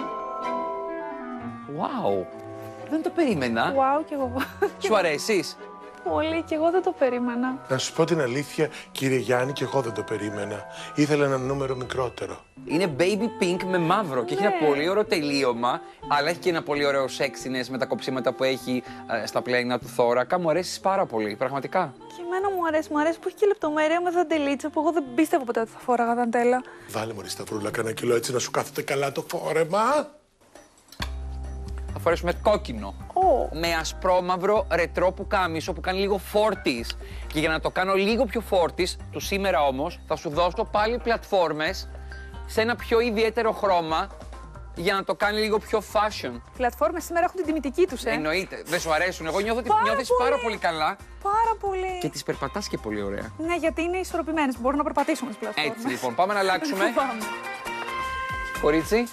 Wow. Δεν το περίμενα.
Wow, κι εγώ.
Σου αρέσεις?
Πολύ, κι εγώ δεν το περίμενα.
Να σου πω την αλήθεια, κύριε Γιάννη, και εγώ δεν το περίμενα. Ήθελα ένα νούμερο μικρότερο.
Είναι baby pink με μαύρο και έχει ένα πολύ ωραίο τελείωμα, αλλά έχει και ένα πολύ ωραίο sexiness με τα κοψίματα που έχει στα πλέινα του θώρακα. Μου αρέσει πάρα πολύ, πραγματικά.
Και εμένα μου αρέσει που έχει και λεπτομέρεια με δαντελίτσα που εγώ δεν πίστευα ποτέ ότι θα φόραγα δαντέλα.
Βάλε μωρή Σταυρούλα, κάνα κιλό έτσι να σου κάθεται καλά το φόρεμα.
Θα φορέσουμε κόκκινο. Με ασπρόμαυρο ρετρό πουκάμισο που κάνει λίγο 40's. Και για να το κάνω λίγο πιο 40's, του σήμερα όμως, θα σου δώσω πάλι πλατφόρμες σε ένα πιο ιδιαίτερο χρώμα για να το κάνει λίγο πιο fashion.
Πλατφόρμες σήμερα έχουν την τιμητική τους,
Εννοείται. Δεν σου αρέσουν. Εγώ νιώθω ότι νιώθεις πάρα πολύ καλά.
Πάρα πολύ.
Και τις περπατάς και πολύ ωραία.
Ναι, γιατί είναι ισορροπημένες. Μπορούν να περπατήσουν τις πλατφόρμες.
Έτσι λοιπόν, πάμε να αλλάξουμε. Κορίτσι.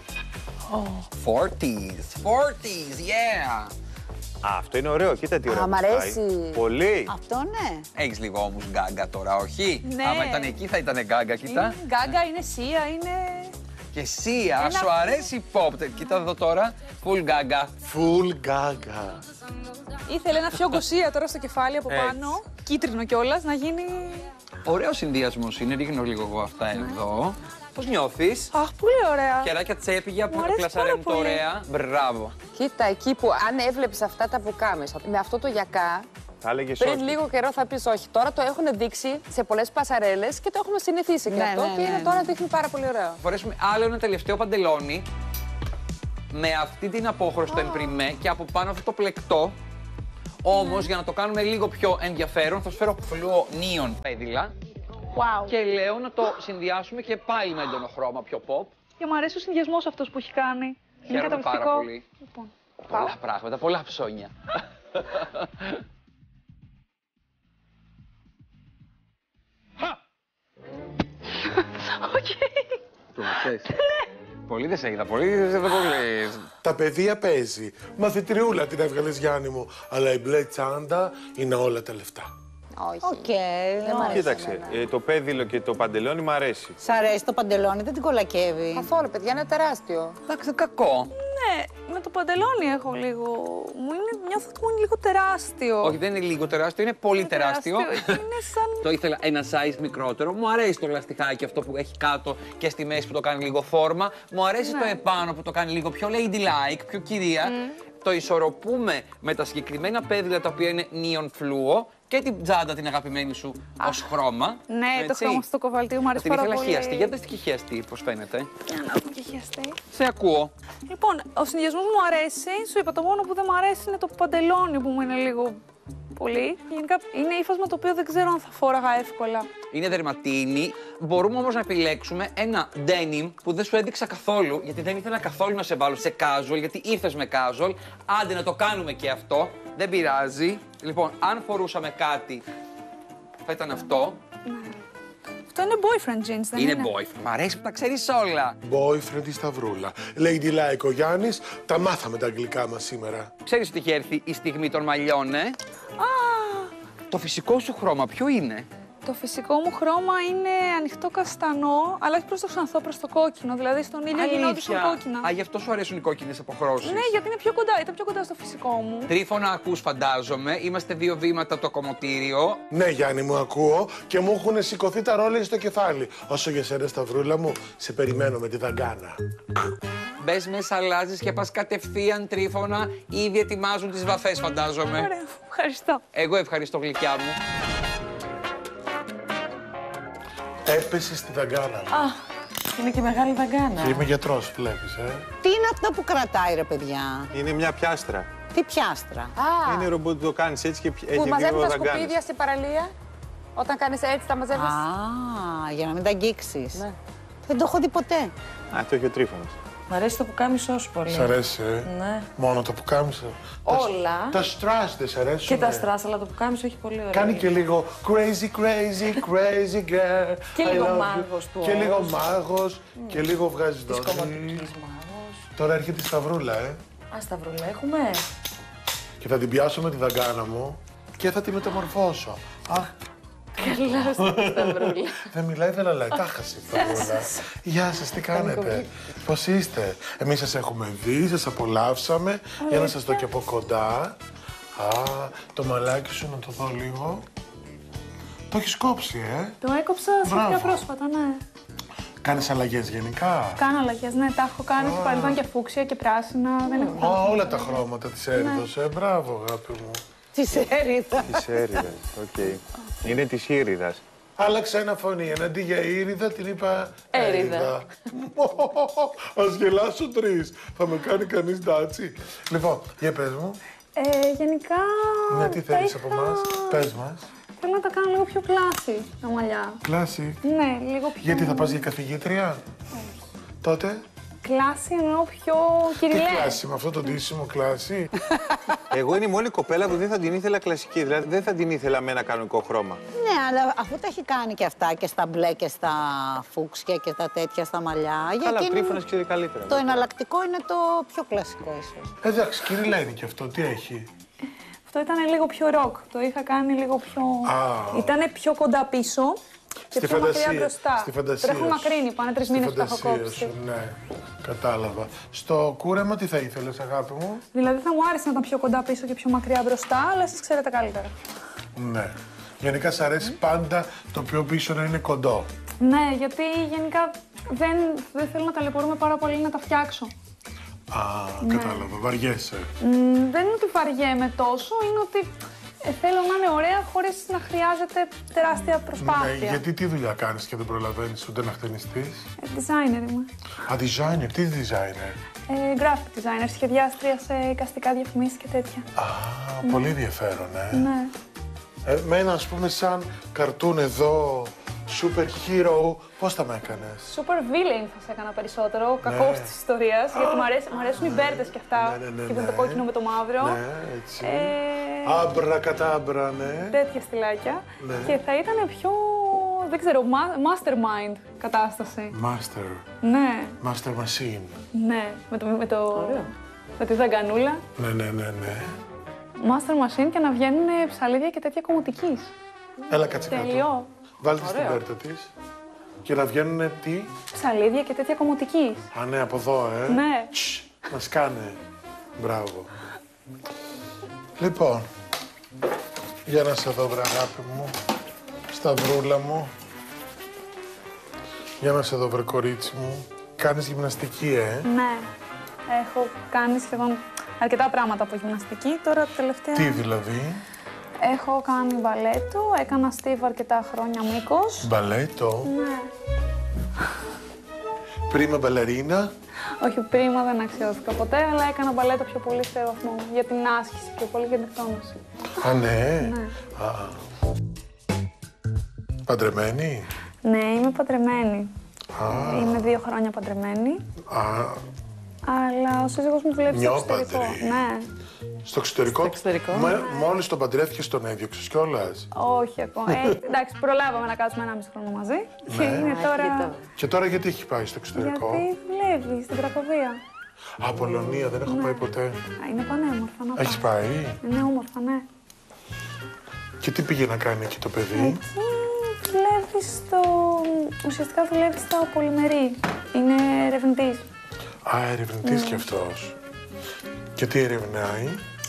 40's, yeah!
Αυτό είναι ωραίο, κοίτα τι ωραίο.
Μ' αρέσει.
Πολύ.
Αυτό ναι.
Έχεις λίγο όμως γκάγκα τώρα, όχι?
Ναι.
Άμα ήταν εκεί θα ήταν γκάγκα, κοίτα.
Είναι γκάγκα, είναι σία, είναι...
Και σία, σου αρέσει pop. Κοίτα εδώ τώρα, full γκάγκα.
Full gaga.
Ήθελε ένα πιο γκοσία τώρα στο κεφάλι από πάνω, κίτρινο κιόλας, να γίνει...
Ωραίος συνδυασμός είναι, ρίχνω λίγο εγώ αυτά εδώ. Πώς νιώθεις?
Αχ, πολύ ωραία.
Κεράκια τσέπηγια,
Μου αρέσει
πλασαρέμ
πάρα πολύ.
ωραία. Μπράβο.
Κοίτα, εκεί που αν έβλεπες αυτά τα πουκάμισα με αυτό το γιακά,
Θα έλεγες
πριν
όχι.
λίγο καιρό θα πεις όχι. Τώρα το έχουν δείξει σε πολλές πασαρέλες και το έχουμε συνηθίσει και
Ναι,
αυτό
ναι,
και είναι
ναι.
τώρα δείχνει πάρα πολύ ωραίο.
Θα φορέσουμε άλλο ένα τελευταίο παντελόνι με αυτή την απόχρωστο εμπριμέ και από πάνω αυτό το πλεκτό. Όμως για να το κάνουμε λίγο πιο ενδιαφέρον θα σου φέρω φλουο νίον πέδιλα.
Wow.
Και λέω να το συνδυάσουμε και πάλι με έντονο χρώμα, πιο pop.
Και μου αρέσει ο συνδυασμός αυτός που έχει κάνει. Είναι
Χαίρομαι
καταπληκτικό.
πάρα πολύ.
Λοιπόν,
Πολλά πράγματα, πολλά ψώνια. Το μαθαίνεις. Πολύ δεν σε είδα, πολύ δεν σε είδα πολύ.
Τα παιδεία παίζει. Μαθητριούλα την έβγαλες, Γιάννη μου. Αλλά η μπλε τσάντα είναι όλα τα λεφτά.
Όχι.
Οκ, δεν μ' αρέσει.
Κοίταξε, το πέδιλο και το παντελόνι μου αρέσει.
Σ' αρέσει το παντελόνι, δεν την κολακεύει.
Καθόλου, παιδιά, είναι τεράστιο.
Εντάξει, κακό.
ναι, με το παντελόνι έχω λίγο... Νιώθω ότι μου είναι λίγο τεράστιο.
Όχι, δεν είναι λίγο τεράστιο, είναι πολύ τεράστιο.
Είναι σαν...
Το ήθελα ένα size μικρότερο. Μου αρέσει το λαστιχάκι αυτό που έχει κάτω και στη μέση που το κάνει λίγο φόρμα. Μου αρέσει το επάνω που το κάνει λίγο πιο ladylike, πιο κυρία. Το ισορροπούμε με τα συγκεκριμένα πέδιλα τα οποία είναι neon fluo και την τσάντα την αγαπημένη σου ως χρώμα.
Ναι, το
Έτσι.
χρώμα στο κοφαλτίο μου αρέσει
Την
πάρα
ήθελα
πολύ.
χιαστή. Για δες και χιαστή, πώς φαίνεται.
Για να δούμε και χιαστή.
Σε ακούω.
Λοιπόν, ο συνδυασμός μου αρέσει. Σου είπα, το μόνο που δεν μου αρέσει είναι το παντελόνι που μου είναι λίγο πολύ. Γενικά είναι ύφασμα το οποίο δεν ξέρω αν θα φόραγα εύκολα.
Είναι δερματίνη. Μπορούμε όμως να επιλέξουμε ένα denim που δεν σου έδειξα καθόλου, γιατί δεν ήθελα καθόλου να σε βάλω σε casual, γιατί ήρθες με casual. Άντε να το κάνουμε και αυτό. Δεν πειράζει. Λοιπόν, αν φορούσαμε κάτι, θα ήταν αυτό.
Αυτό είναι boyfriend jeans, δεν είναι?
Είναι boyfriend. Μ' αρέσει που τα ξέρεις όλα.
Boyfriend η Σταυρούλα. Ladylike ο Γιάννης. Τα μάθαμε τα αγγλικά μας σήμερα.
Ξέρεις ότι έχει έρθει η στιγμή των μαλλιών,
Α,
Το φυσικό σου χρώμα ποιο είναι?
Το φυσικό μου χρώμα είναι ανοιχτό καστανό, αλλά όχι προς το ξανθό, προς το κόκκινο. Δηλαδή στον ήλιο γινόντουσαν κόκκινα.
Α, γι' αυτό σου αρέσουν οι κόκκινες αποχρώσεις.
Ναι, γιατί είναι πιο κοντά, ήταν πιο κοντά στο φυσικό μου.
Τρίφωνα, ακούς φαντάζομαι. Είμαστε 2 βήματα το κομμωτήριο.
Ναι, Γιάννη, μου ακούω και μου έχουν σηκωθεί τα ρόλια στο κεφάλι. Όσο για σένα, Σταυρούλα μου, σε περιμένω με τη δαγκάνα.
Μπες μέσα, αλλάζεις και πας κατευθείαν, Τρίφωνα. Ήδη ετοιμάζουν τις βαφές, φαντάζομαι.
Ωραία, ευχαριστώ.
Εγώ ευχαριστώ, γλυκιά μου.
Έπεσε στη δαγκάνα μου.
Είναι και μεγάλη δαγκάνα.
Και είμαι γιατρός, βλέπεις,
Τι είναι αυτό που κρατάει, ρε παιδιά?
Είναι μια πιάστρα.
Τι πιάστρα?
Είναι ρομπότ που το κάνεις έτσι και
Που
έχει
μαζεύει
λίγο
τα
δαγκάνες.
σκουπίδια στην παραλία. Όταν κάνεις έτσι, τα μαζεύεις.
Για να μην τα αγγίξεις.
Ναι.
Δεν το έχω δει ποτέ.
Α, το έχει ο Τρίφωνας.
Μ' αρέσει το πουκάμισό σου πολύ.
Σ' αρέσει,
Ναι.
Μόνο το πουκάμισο.
Όλα.
Τα στρας δεν σ' αρέσουν.
Και τα στρας, αλλά το πουκάμισο έχει πολύ ωραία.
Κάνει και λίγο crazy, crazy, crazy girl.
Και
I
λίγο
love you.
μάγος του
Και λίγο
Όζ.
μάγος και λίγο βγάζει
Της
δόση.
κομμωτικής μάγος.
Τώρα έρχεται η Σταυρούλα,
Α, Σταυρούλα, έχουμε.
Και θα την πιάσω με τη δαγκάνα μου και θα τη μεταμορφώσω. Αχ,
Καλά, Σταυρούλα.
δεν μιλάει, δεν λαλάει. Τα χάσει η Σταυρούλα. Γεια σας, τι κάνετε, πώς είστε? Εμείς σας έχουμε δει, σας απολαύσαμε. Για να σας δω και από κοντά. Το μαλάκι σου να το δω λίγο. Το έχεις κόψει,
Το έκοψα
Μπράβο.
σχετικά πρόσφατα, ναι.
Κάνεις αλλαγές γενικά.
Κάνω αλλαγές, ναι, τα έχω κάνει στο παρελθόν και φούξια και πράσινα. Δεν έχω.
Όλα τα χρώματα της έρηδος, μπράβο, αγάπη μου.
Της έρηδα.
Της έρηδας, οκ. Είναι της ήριδας.
Άλλαξα ένα φωνή. Αντί για ήριδα την είπα
Έριδα.
Ας γελάσω 3. Θα με κάνει κανείς ντάτσι. Λοιπόν, για πες μου.
Γενικά.
Ναι, τι
τα
θέλεις από
είχα-
εμάς. Πες μας.
Θέλω να τα κάνω λίγο πιο κλάση τα μαλλιά.
Κλάση.
Ναι, λίγο πιο.
Γιατί θα πας για καθηγήτρια. Τότε.
Κλάση εννοώ πιο
Τι
κυριλέ.
κλάση, με αυτό το ντύσιμο κλάση.
Εγώ είναι η μόνη κοπέλα που δεν θα την ήθελα κλασική. Δηλαδή δεν θα την ήθελα με ένα κανονικό χρώμα.
Ναι, αλλά αφού τα έχει κάνει και αυτά και στα μπλε και στα φούξια και τα τέτοια στα μαλλιά. για
Αλλά ο
εκείνον
Τρίφωνας ξέρει καλύτερα.
Το εναλλακτικό είναι το πιο κλασικό, ίσως.
Εντάξει, κυριλά είναι και αυτό. Τι έχει.
Αυτό ήταν λίγο πιο ροκ. Το είχα κάνει λίγο πιο. Ήτανε πιο κοντά πίσω και
Στη
πιο μακριά
φαντασία,
μπροστά.
στη φαντασία
Τώρα έχω
σου.
μακρύνει, πάνε 3
Στη
μήνες που τα έχω
φαντασία
κόψει.
σου, ναι. Κατάλαβα. Στο κούρεμα τι θα ήθελες, αγάπη μου.
Δηλαδή θα μου άρεσε να ήταν πιο κοντά πίσω και πιο μακριά μπροστά, αλλά εσείς ξέρετε καλύτερα.
Ναι. Γενικά σ' αρέσει πάντα το πιο πίσω να είναι κοντό.
Ναι, γιατί γενικά δεν θέλω να ταλαιπωρούμε πάρα πολύ να τα φτιάξω.
Κατάλαβα. Βαριέσαι.
Δεν είναι ότι βαριέμαι τόσο, είναι ότι θέλω να είναι ωραία χωρίς να χρειάζεται τεράστια
Ναι,
προσπάθεια.
γιατί τι δουλειά κάνεις και δεν προλαβαίνεις ούτε να χτενιστείς.
Designer είμαι.
Designer, τι designer.
Graphic designer, σχεδιάστρια σε εικαστικά διαφημίσεις και τέτοια.
Πολύ ενδιαφέρον,
Ναι.
Εμένα, ας πούμε, σαν καρτούν εδώ, super hero, πώς θα με έκανες.
Super villain θα σε έκανα περισσότερο, κακός της ιστορίας, γιατί μου αρέσουν οι μπέρδες και αυτά.
Ναι,
Και το κόκκινο με το μαύρο.
Ναι, έτσι.
Ε,
Άμπρα κατάμπρα, ναι.
τέτοια στυλάκια.
Ναι.
Και θα ήταν πιο, δεν ξέρω, mastermind κατάσταση.
Master,
Ναι,
master machine.
ναι, με τη δαγκανούλα.
Ναι.
Master machine και να βγαίνουν ψαλίδια και τέτοια κομμωτικής.
Έλα, κάτσε κάτω.
Τελειώ.
Βάλτε στην πέρτα της. Και να βγαίνουν τι.
Ψαλίδια και τέτοια κομμωτικής.
Α, ναι, από εδώ,
Ναι.
Τσσ, να σκάνε. Μπράβο. Λοιπόν, για να σε δω, βρε αγάπη μου, Σταυρούλα μου. Για να σε δω, βρε κορίτσι μου. Κάνεις γυμναστική,
Ναι. Έχω κάνει σχεδόν αρκετά πράγματα από γυμναστική. Τώρα τελευταία.
Τι δηλαδή.
Έχω κάνει μπαλέτο, έκανα στίβ αρκετά χρόνια μήκος.
Μπαλέτο.
Ναι.
Πρίμα μπαλερίνα.
Όχι, πρίμα δεν αξιώθηκα ποτέ, αλλά έκανα μπαλέτο πιο πολύ σε βαθμό. Για την άσκηση, πιο πολύ για την εκτόνωση.
Α, ναι.
Ναι.
Παντρεμένη.
Ναι, είμαι παντρεμένη. Είμαι 2 χρόνια παντρεμένη. Αλλά ο σύζυγος μου δουλεύει στο εξωτερικό.
Νιόπαντρη.
Ναι.
Στο εξωτερικό.
Στο εξωτερικό.
Μόλις τον παντρεύτηκες τον έδιωξες κιόλας.
Όχι ακόμα. Εντάξει, προλάβαμε να κάτσουμε 1,5 χρόνο μαζί. Και είναι τώρα.
Και τώρα γιατί έχει πάει στο εξωτερικό.
Γιατί δουλεύει στην Κρακοβία.
Πολωνία, δεν έχω πάει ποτέ.
Είναι πανέμορφα να
Έχεις
πάω.
πάει.
Είναι όμορφα, ναι.
Και τι πήγε να κάνει εκεί το παιδί.
Εκεί ουσιαστικά δουλεύει στα πολυμερή. Είναι ερευνητής.
Α, ερευνητής κι αυτός. Και τι ερευνάει?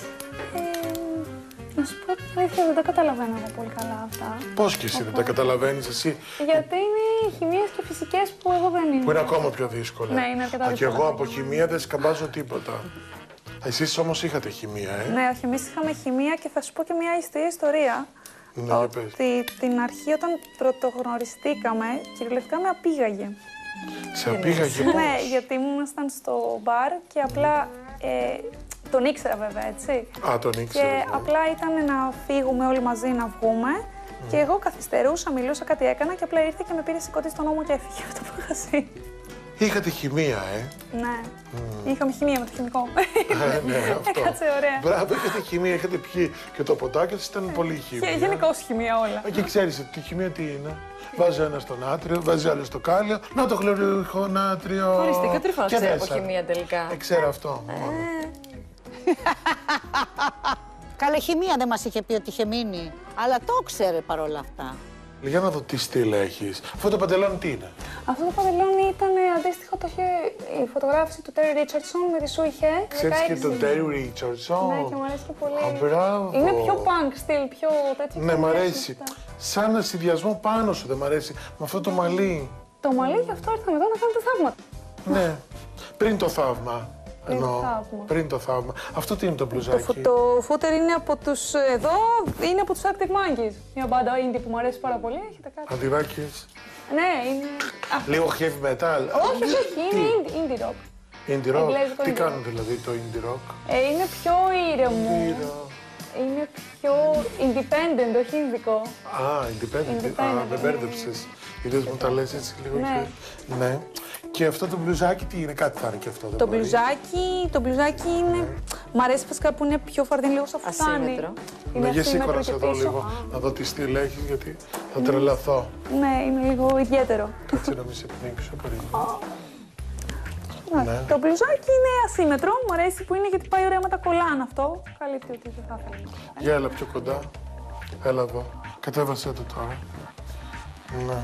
Να σου πω την αλήθεια, δεν τα καταλαβαίνω εγώ πολύ καλά αυτά.
Πώς και εσύ δεν τα καταλαβαίνεις εσύ?
Γιατί είναι χημίες και φυσικές που εγώ δεν είμαι.
Που είναι ακόμα πιο δύσκολα.
Ναι, είναι αρκετά
Και
δύσκολα.
εγώ από χημεία δεν σκαμπάζω τίποτα. Εσείς όμως είχατε χημεία,
Ναι, όχι, εμείς είχαμε χημεία και θα σου πω και μια ιστορία.
Ναι, για πες.
Ότι την αρχή όταν πρωτογνωριστήκαμε, κυριολεκτικά με απήγαγε.
Σε απήγαγε πώς?
Ναι, γιατί ήμασταν στο μπαρ και απλά τον ήξερα βέβαια, έτσι.
Α, τον ήξερα.
Και απλά ήταν να φύγουμε όλοι μαζί να βγούμε. Και εγώ καθυστερούσα, μιλούσα, κάτι έκανα και απλά ήρθε και με πήρε σηκώτη στον ώμο και έφυγε αυτό το μαγαζί.
Είχατε χημεία,
Ναι. Είχαμε χημεία με το χημικό.
Ναι, αυτό.
Έκατσε ωραία.
Μπράβο, είχατε χημεία, είχατε πιει. Και το ποτάκι σας ήταν πολύ χημεία.
Γενικώς χημεία όλα.
Και ξέρεις, τη χημεία τι είναι? Βάζει ένα στο νάτριο, βάζει άλλο στο κάλιο. Να το χλωριούχο νάτριο.
Ορίστε, και ο Τρίφωνας
Και
ξέρει
μέσα.
από χημεία τελικά.
Ξέρω αυτό. μόνο.
Καλή χημεία δεν μας είχε πει ότι είχε μείνει. Αλλά το ξέρε παρόλα αυτά.
Για να δω τι στυλ έχεις. Αυτό το παντελόνι τι είναι?
Αυτό το παντελόνι ήταν αντίστοιχο, το είχε η φωτογράφηση του Terry Richardson με τη σου είχε.
Ξέρεις και
16.
τον Terry Richardson.
Ναι, και μου αρέσει και πολύ.
Α, μπράβο.
Είναι πιο punk στυλ, πιο τέτοιο.
Ναι,
πιο
μ'
ωραία
αρέσει.
αυτά.
Σαν ένα συνδυασμό πάνω σου δεν μ' αρέσει. Με αυτό το μαλλί.
Το μαλλί γι' αυτό ήρθαμε εδώ να κάνουμε το θαύμα.
Ναι. Πριν το θαύμα.
Πριν το
Εννοώ.
θαύμα.
Πριν το θαύμα. Αυτό τι είναι το μπλουζάκι?
Το φούτερ είναι από τους, εδώ, είναι από τους Arctic Monkeys. Μια μπάντα indie που μου αρέσει πάρα πολύ. Έχετε κάτι.
Αντιδάκες.
Ναι, είναι...
Λίγο heavy metal.
Όχι, όχι, είναι indie rock.
Indie rock.
Εγγλέζικο
Τι
indie
κάνουν δηλαδή το indie rock?
Είναι πιο ήρεμο. Είναι πιο independent, όχι ειδικό.
Α, independent. Α, με μπέρδεψες. Είδες μου τα λες έτσι λίγο
Ναι.
και... Ναι. Και αυτό το μπλουζάκι τι είναι? Κάτι θα είναι και αυτό, δεν
Το
μπορεί?
μπλουζάκι είναι... Μ' αρέσει βασικά που είναι πιο φαρδίνο, λίγο σαν φουστάνι.
Ασύμμετρο.
Ναι, για
ασύμμετρο
σήκωνα
και
σε εδώ
πίσω.
λίγο, να δω τι στυλ έχεις, γιατί θα τρελαθώ.
Ναι, είναι λίγο ιδιαίτερο.
Κάτσε να μην σε πνίξω, περίμενα. Ναι.
Το μπλουζάκι είναι ασύμμετρο, μου αρέσει που είναι γιατί πάει ωραία με τα κολάν αυτό. Καλύπτει ότι δεν θα ήθελα.
Για έλα πιο κοντά. Έλα εδώ. Κατέβασέ το τώρα. Ναι.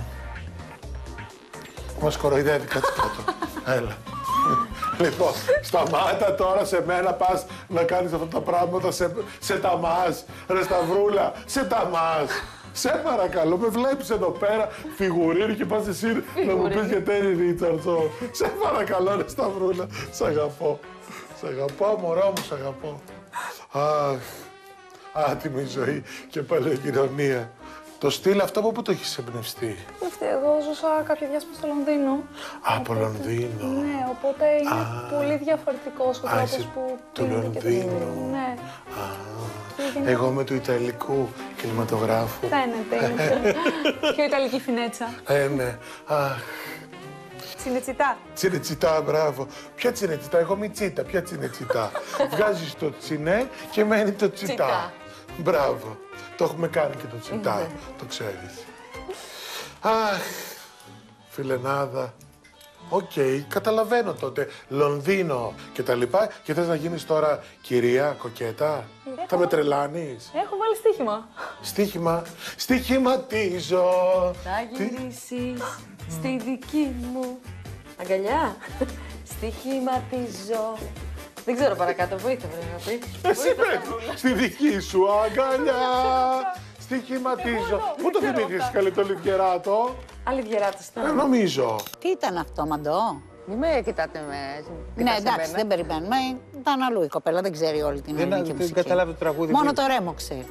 Μας κοροϊδεύει, κάτσε κάτω. Έλα. Λοιπόν, σταμάτα τώρα σε μένα, πας να κάνεις αυτά τα πράγματα, σε ταμάς. Ρε Σταυρούλα, σε ταμάς. Σε παρακαλώ, με βλέπεις εδώ πέρα, φιγουρίνι και πας εσύ να μου πεις για Terry Richardson. Σε παρακαλώ, ρε Σταυρούλα, σ' αγαπώ. Σ' αγαπώ, μωρό μου, σ' αγαπώ. Αχ, άτιμη ζωή και παλαιοκοινωνία. Το στυλ αυτό από πού το έχεις εμπνευστεί?
Εγώ ζούσα κάποια διάστημα στο Λονδίνο.
Από Λονδίνο.
Ναι, οπότε είναι πολύ διαφορετικός ο τρόπος
είσαι
που
του
κινείται και το
Λονδίνου.
στυλ. Ναι,
Εγώ με του Ιταλικού κινηματογράφου.
φαίνεται. Είναι πιο ιταλική φινέτσα.
Ναι. Αχ,
Τσινετσιτά.
τσινετσιτά, μπράβο. Ποια τσινετσιτά? Εγώ μιτσίτα. Ποια τσινετσιτά? Βγάζεις το τσινέ και μένει το τσιτά.
Τσιτά.
Μπράβο. Το έχουμε κάνει και το τσιτά. Το ξέρεις. Αχ, φιλενάδα. Οκ, καταλαβαίνω τότε. Λονδίνο και τα λοιπά. Και θες να γίνεις τώρα κυρία, κοκέτα? Θα με τρελάνεις?
Έχω βάλει στοίχημα.
Στοίχημα. Στοιχηματίζω.
Θα γυρίσεις στη δική μου αγκαλιά. Στοιχηματίζω. Δεν ξέρω παρακάτω, βοήθεια πρέπει να πει.
Εσύ πρέπει στη δική σου αγκαλιά. Στοιχηματίζω. Πού το θυμήθηκες καλή το Λιβιεράτο?
Άλλη διεράτηση ήταν.
Νομίζω.
Τι ήταν αυτό, Μαντώ?
Μην με κοιτάτε με.
Ναι, εντάξει, δεν περιμένουμε. Ήταν αλλού η κοπέλα, δεν ξέρει όλη την ελληνική μουσική.
καταλάβει το τραγούδι.
Μόνο το ρέμο ξέρει.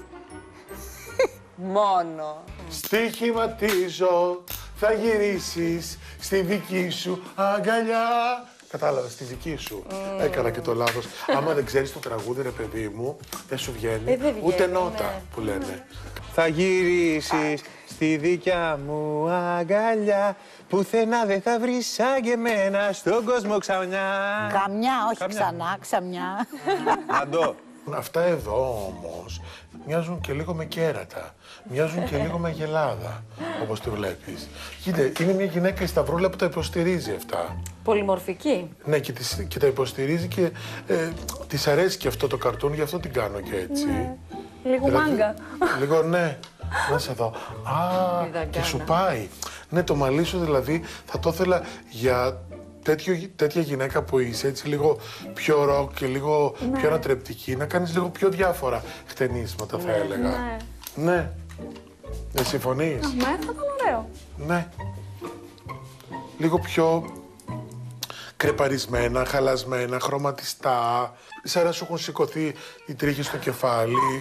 Μόνο.
Στοιχηματίζω. Θα γυρίσεις στη δική σου αγκαλιά. Κατάλαβα, στη δική σου. Έκανα και το λάθος. Άμα δεν ξέρεις το τραγούδι, ρε παιδί μου, δεν σου βγαίνει
δεν βγαίνει,
ούτε νότα
ναι.
που λένε.
Θα γυρίσεις στη δικιά μου αγκαλιά. Πουθενά δεν θα βρεις σαν και εμένα στον κόσμο ξανά.
Καμιά, όχι ξανά, ξαμιά.
Αντώ.
Αυτά εδώ όμως μοιάζουν και λίγο με κέρατα. Μοιάζουν και λίγο με γελάδα, όπως το βλέπεις. Κοίτα, είναι μια γυναίκα η Σταυρούλα που τα υποστηρίζει αυτά.
Πολυμορφική.
Ναι, και τα υποστηρίζει και της αρέσει και αυτό το καρτούν, γι' αυτό την κάνω και έτσι.
Λίγο
Δηλαδή,
μάγκα.
Λίγο, ναι. Να σε δω. Α, και σου πάει. Ναι, το μαλλί σου δηλαδή θα το ήθελα για τέτοια γυναίκα που είσαι, έτσι λίγο πιο ροκ και λίγο πιο ανατρεπτική, να κάνεις λίγο πιο διάφορα χτενίσματα, θα έλεγα.
Ναι.
Ναι. Δεν συμφωνείς?
Ναι, θα ήταν ωραίο.
Ναι. Λίγο πιο κρεπαρισμένα, χαλασμένα, χρωματιστά. Σαν να σου έχουν σηκωθεί οι τρίχες στο κεφάλι.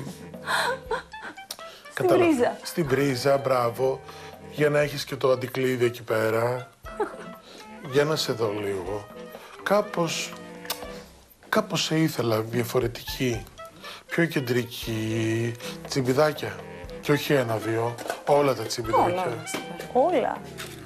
Στην πρίζα.
Στην πρίζα, μπράβο. Για να έχεις και το αντικλείδι εκεί πέρα. Για να σε δω λίγο. Κάπως σε ήθελα διαφορετική. Πιο κεντρική. Τσιμπιδάκια. Και όχι ένα-δύο. Όλα τα τσιμπιδάκια.
Όλα.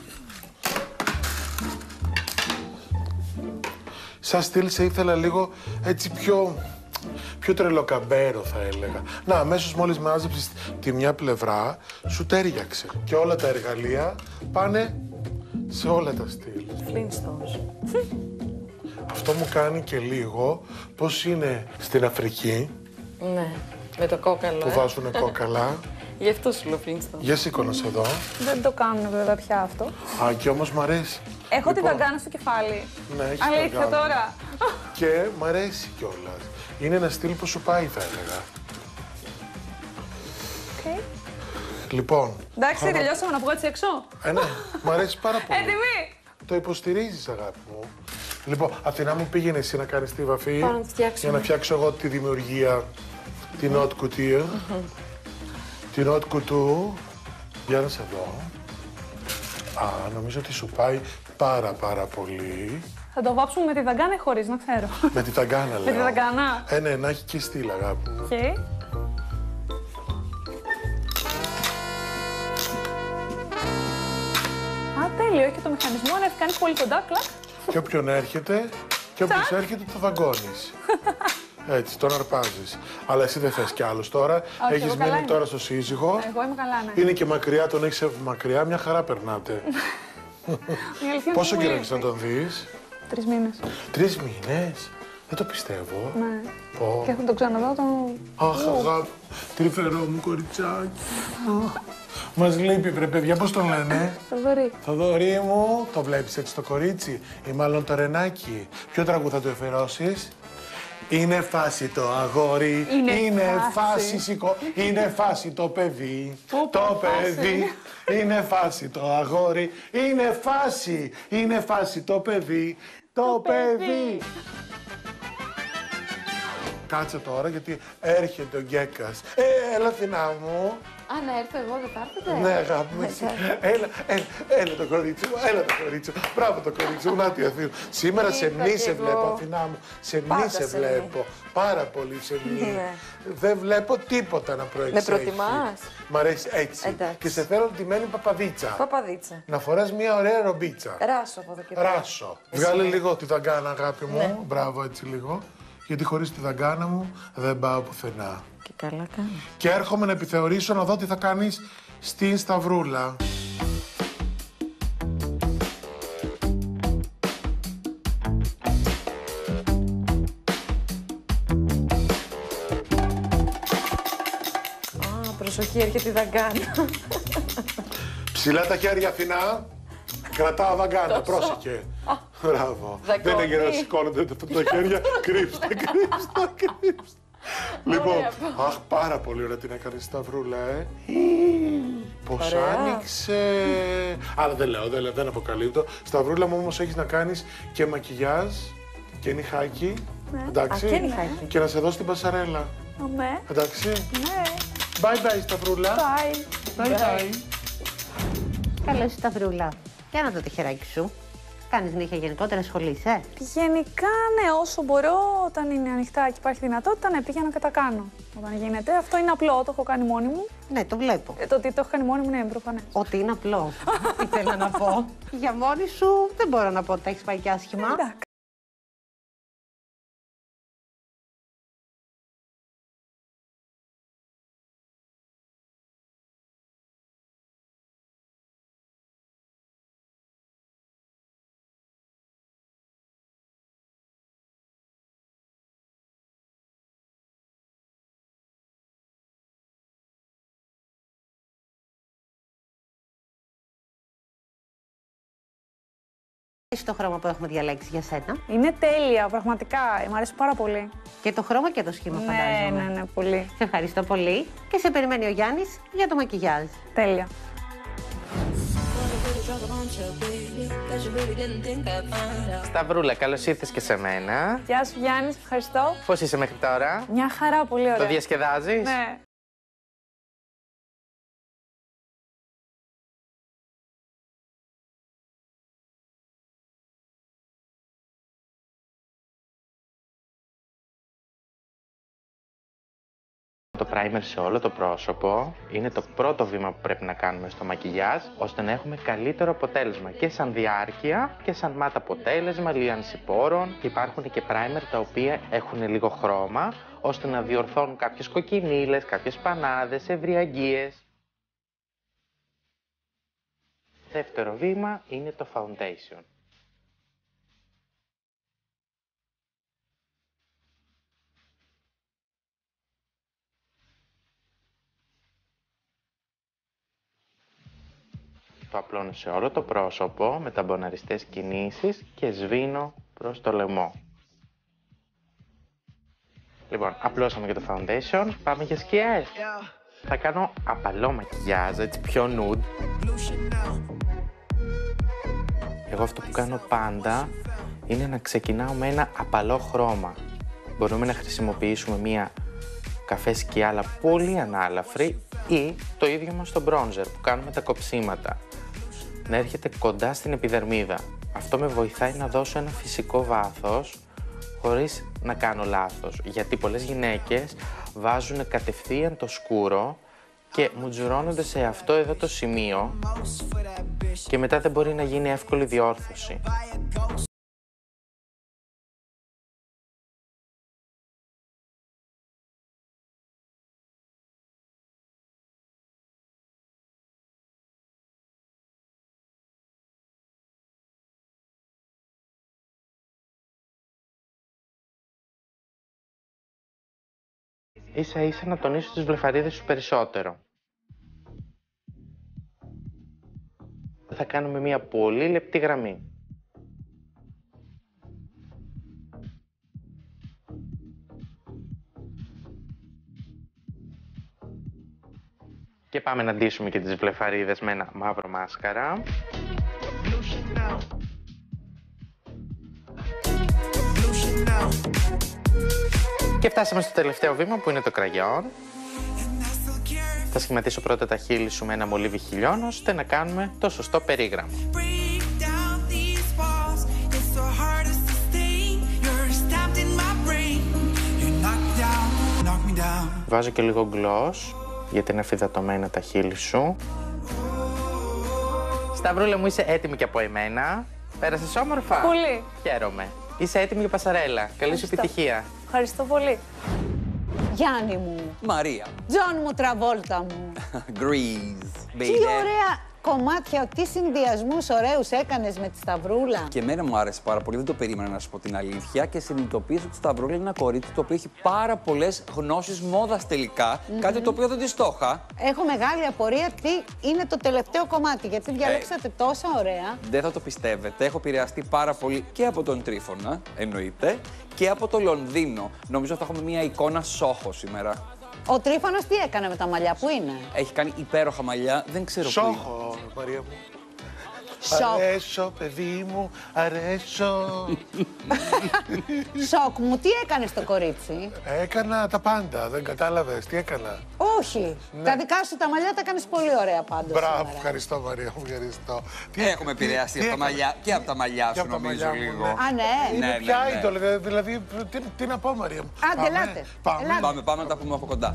Σαν στυλ σε ήθελα λίγο έτσι πιο τρελοκαμπέρο, θα έλεγα. Να, αμέσως μόλις μάζεψες τη μια πλευρά, σου τέριαξε. Και όλα τα εργαλεία πάνε σε όλα τα στυλ.
Flintstones.
Αυτό μου κάνει και λίγο πώς είναι στην Αφρική,
Ναι, με το κόκαλο.
που βάζουν κόκαλα.
Γι' αυτό σου λέω Flintstones.
Για σήκω να σε δω.
Δεν το κάνουν βέβαια πια αυτό.
Α, και όμως μ' αρέσει.
Έχω τη
Λοιπόν,
δαγκάνα στο κεφάλι.
Ναι, έχεις
Αλήθεια
δαγκάνα.
τώρα.
Και μ' αρέσει κιόλας. Είναι ένα στυλ που σου πάει, θα έλεγα.
Okay.
Λοιπόν.
Εντάξει, τελειώσαμε να βγω έτσι έξω.
Ναι, μ' αρέσει πάρα πολύ.
Έτοιμη.
Το υποστηρίζεις, αγάπη μου. Λοιπόν, Αθηνά μου, πήγαινε εσύ να κάνεις τη βαφή.
Πάω να τη φτιάξω.
Για να φτιάξω εγώ τη δημιουργία, την haute couture. Την haute couture. Για να σε δω. Α, νομίζω ότι σου πάει πάρα πολύ.
Θα το βάψουμε με τη δαγκάνα ή χωρίς, να ξέρω.
Με τη ταγκάνα, λέω.
Με τη δαγκάνα.
Ναι, να έχει και στυλ, αγάπη μου.
Okay. Α, τέλειο, έχει το μηχανισμό, να κάνει πολύ κοντά, κλακ.
Και όποιον έρχεται, το δαγκώνεις. Έτσι, τον αρπάζεις. Αλλά εσύ δεν θες κι άλλος τώρα. Έχεις
εγώ καλά
μείνει
είμαι.
τώρα στο σύζυγο.
Εγώ είμαι καλά, ναι.
Είναι και μακριά, τον έχεις μακριά, μια χαρά περνάτε.
Η αλήθεια
Πόσο
είναι
καιρό
πολύ
έχεις να τον δεις?
3 μήνες.
3 μήνες. Δεν το πιστεύω.
Ναι.
Πω.
Και θα τον ξαναδώ τον...
Αχ, αγάπη. Τρυφερό μου κοριτσάκι. Μας λείπει, βρε παιδιά, πώς τον λένε?
Θοδωρή.
Θοδωρή μου, το βλέπεις έτσι το κορίτσι ή μάλλον το Ρενάκι. Ποιο τραγούδι θα του εφερώσεις? Είναι φάση το αγόρι, είναι φάση σηκώ, είναι φάση το παιδί, το παιδί. Είναι φάση το αγόρι, είναι φάση το παιδί, το παιδί. Κάτσε τώρα γιατί έρχεται ο Γκέκας. Έλα, Αθηνά μου.
Α, να έρθω εγώ, δεν θα έρθετε.
Ναι, αγάπη μου, εσύ. Έλα το κορίτσι μου, έλα το κορίτσι μου. Μπράβο το κορίτσι μου, να τη Αθήνα. Σήμερα σε μνή σε βλέπω, Αθηνά μου. Σε μνή σε βλέπω. Πάρα πολύ σε μνή. Δεν βλέπω τίποτα να προεξέχει.
Με προτιμάς?
Μ' αρέσει έτσι.
Εντάξει.
Και σε θέλω ντυμένη παπαδίτσα.
Παπαδίτσα.
Να φοράς μια ωραία ρομπίτσα.
Ράσο από εδώ και πέρα.
Ράσο. Βγάλε λίγο τη δαγκάνα, αγάπη μου. Μπράβο, έτσι λίγο. Γιατί χωρίς τη δαγκάνα μου δεν πάω πουθενά.
Και καλά κάνει.
Και έρχομαι να επιθεωρήσω να δω τι θα κάνεις στην σταυρούλα.
Α, προσοχή, έρχεται η δαγκάνα.
Ψηλά τα χέρια, Αθηνά. Κρατάω δαγκάνα, πρόσεχε. Μπράβο.
Δαγκώνει.
Δεν είναι για να σηκώνονται τα χέρια. Κρύψτε. Λοιπόν, αχ, πάρα πολύ ωραία την έκανε σταυρούλα, Πώς
Ωραία.
άνοιξε. Αλλά δεν λέω, δεν αποκαλύπτω. Σταυρούλα μου όμως έχεις να κάνεις και μακιγιάζ και νυχάκι. Εντάξει.
Α, και νυχάκι.
Και να σε δω στην πασαρέλα.
Ναι.
Εντάξει.
Ναι.
Bye bye, Σταυρούλα.
Bye.
Bye bye.
Καλώς, Σταυρούλα. Για να δω το χεράκι σου. Κάνεις νύχια γενικότερα, ασχολείσαι.
Γενικά, ναι, όσο μπορώ, όταν είναι ανοιχτά και υπάρχει δυνατότητα, ναι, πηγαίνω και τα κάνω. Όταν γίνεται. Αυτό είναι απλό, το έχω κάνει μόνη μου.
Ναι, το βλέπω.
Το ότι το έχω κάνει μόνη μου, ναι, προφανές.
Ότι είναι απλό. Ήθελα να πω. Για μόνη σου δεν μπορώ να πω ότι τα έχεις πάει και άσχημα.
Εντάξει.
Το χρώμα που έχουμε διαλέξει για σένα.
Είναι τέλεια, πραγματικά. Μου αρέσει πάρα πολύ.
Και το χρώμα και το σχήμα, φαντάζομαι.
Ναι, πολύ.
Σε ευχαριστώ πολύ και σε περιμένει ο Γιάννης για το μακιγιάζ.
Τέλεια.
Σταυρούλα, καλώς ήρθες και σε μένα.
Γεια σου Γιάννη, ευχαριστώ.
Πώς είσαι μέχρι τώρα?
Μια χαρά, πολύ ωραία.
Το διασκεδάζεις?
Ναι.
Το primer σε όλο το πρόσωπο είναι το πρώτο βήμα που πρέπει να κάνουμε στο μακιγιάζ, ώστε να έχουμε καλύτερο αποτέλεσμα και σαν διάρκεια και σαν μάτ αποτέλεσμα, λίανση πόρων. Υπάρχουν και primer τα οποία έχουν λίγο χρώμα, ώστε να διορθώνουν κάποιες κοκκινίλες, κάποιες πανάδες, ευρυαγγείες. Δεύτερο βήμα είναι το foundation. Το απλώνω σε όλο το πρόσωπο με ταμποναριστές κινήσεις και σβήνω προς το λαιμό. Λοιπόν, απλώσαμε και το foundation. Πάμε για σκιές. Θα κάνω απαλό μακιγιάζ, έτσι πιο nude. Εγώ αυτό που κάνω πάντα είναι να ξεκινάω με ένα απαλό χρώμα. Μπορούμε να χρησιμοποιήσουμε μία καφέ σκιά, αλλά πολύ ανάλαφρη, ή το ίδιο μας το bronzer που κάνουμε τα κοψίματα. Να έρχεται κοντά στην επιδερμίδα. Αυτό με βοηθάει να δώσω ένα φυσικό βάθος χωρίς να κάνω λάθος. Γιατί πολλές γυναίκες βάζουν κατευθείαν το σκούρο και μουτζουρώνονται σε αυτό εδώ το σημείο και μετά δεν μπορεί να γίνει εύκολη διόρθωση. Ίσα ίσα να τονίσω τις βλεφαρίδες σου περισσότερο. Θα κάνουμε μια πολύ λεπτή γραμμή. Και πάμε να ντύσουμε και τις βλεφαρίδες με ένα μαύρο μάσκαρα. Και φτάσαμε στο τελευταίο βήμα που είναι το κραγιόν. Θα σχηματίσω πρώτα τα χείλη σου με ένα μολύβι χιλιών, ώστε να κάνουμε το σωστό περίγραμμα. Βάζω και λίγο γκλος, γιατί είναι αφυδατωμένα τα χείλη σου. Σταυρούλα μου, είσαι έτοιμη και από εμένα. Πέρασες όμορφα?
Πολύ.
Χαίρομαι. Είσαι έτοιμη για πασαρέλα. Καλή σου επιτυχία.
Ευχαριστώ πολύ.
Γιάννη μου.
Μαρία.
Τζον μου, Τραβόλτα μου.
Grease, baby.
Τι ωραία κομμάτια, τι συνδυασμούς ωραίους έκανες με τη Σταυρούλα.
Και εμένα μου άρεσε πάρα πολύ, δεν το περίμενα να σου πω την αλήθεια και συνειδητοποίησα ότι η Σταυρούλα είναι ένα κορίτσι το οποίο έχει πάρα πολλές γνώσεις μόδας τελικά. Κάτι το οποίο δεν τη το είχα.
Έχω μεγάλη απορία τι είναι το τελευταίο κομμάτι, γιατί διαλέξατε τόσα ωραία.
Δεν θα το πιστεύετε, έχω επηρεαστεί πάρα πολύ και από τον Τρίφωνα, εννοείται, και από το Λονδίνο. Νομίζω ότι θα έχουμε μια εικόνα Σόχο σήμερα.
Ο Τρίφωνος τι έκανε με τα μαλλιά, πού είναι?
Έχει κάνει υπέροχα μαλλιά, δεν ξέρω πού είναι.
Σόχο, Μαρία μου.
Σοκ.
Αρέσω, παιδί μου, αρέσω.
Σοκ μου, τι έκανε στο κορίτσι?
Έκανα τα πάντα, δεν κατάλαβες τι έκανα.
Όχι. Τα δικά σου τα μαλλιά τα κάνεις πολύ ωραία πάντως.
Μπράβο,
σήμερα.
ευχαριστώ Μαρία μου, ευχαριστώ.
Έχουμε επηρεαστεί από τα μαλλιά και από τα μαλλιά σου, νομίζω λίγο.
Α, ναι.
Είναι
Ναι,
πια
ναι, ναι.
είδωλε, δηλαδή, τι να πω Μαρία μου.
Άντε, ελάτε. Ελάτε.
Πάμε να τα πούμε από κοντά.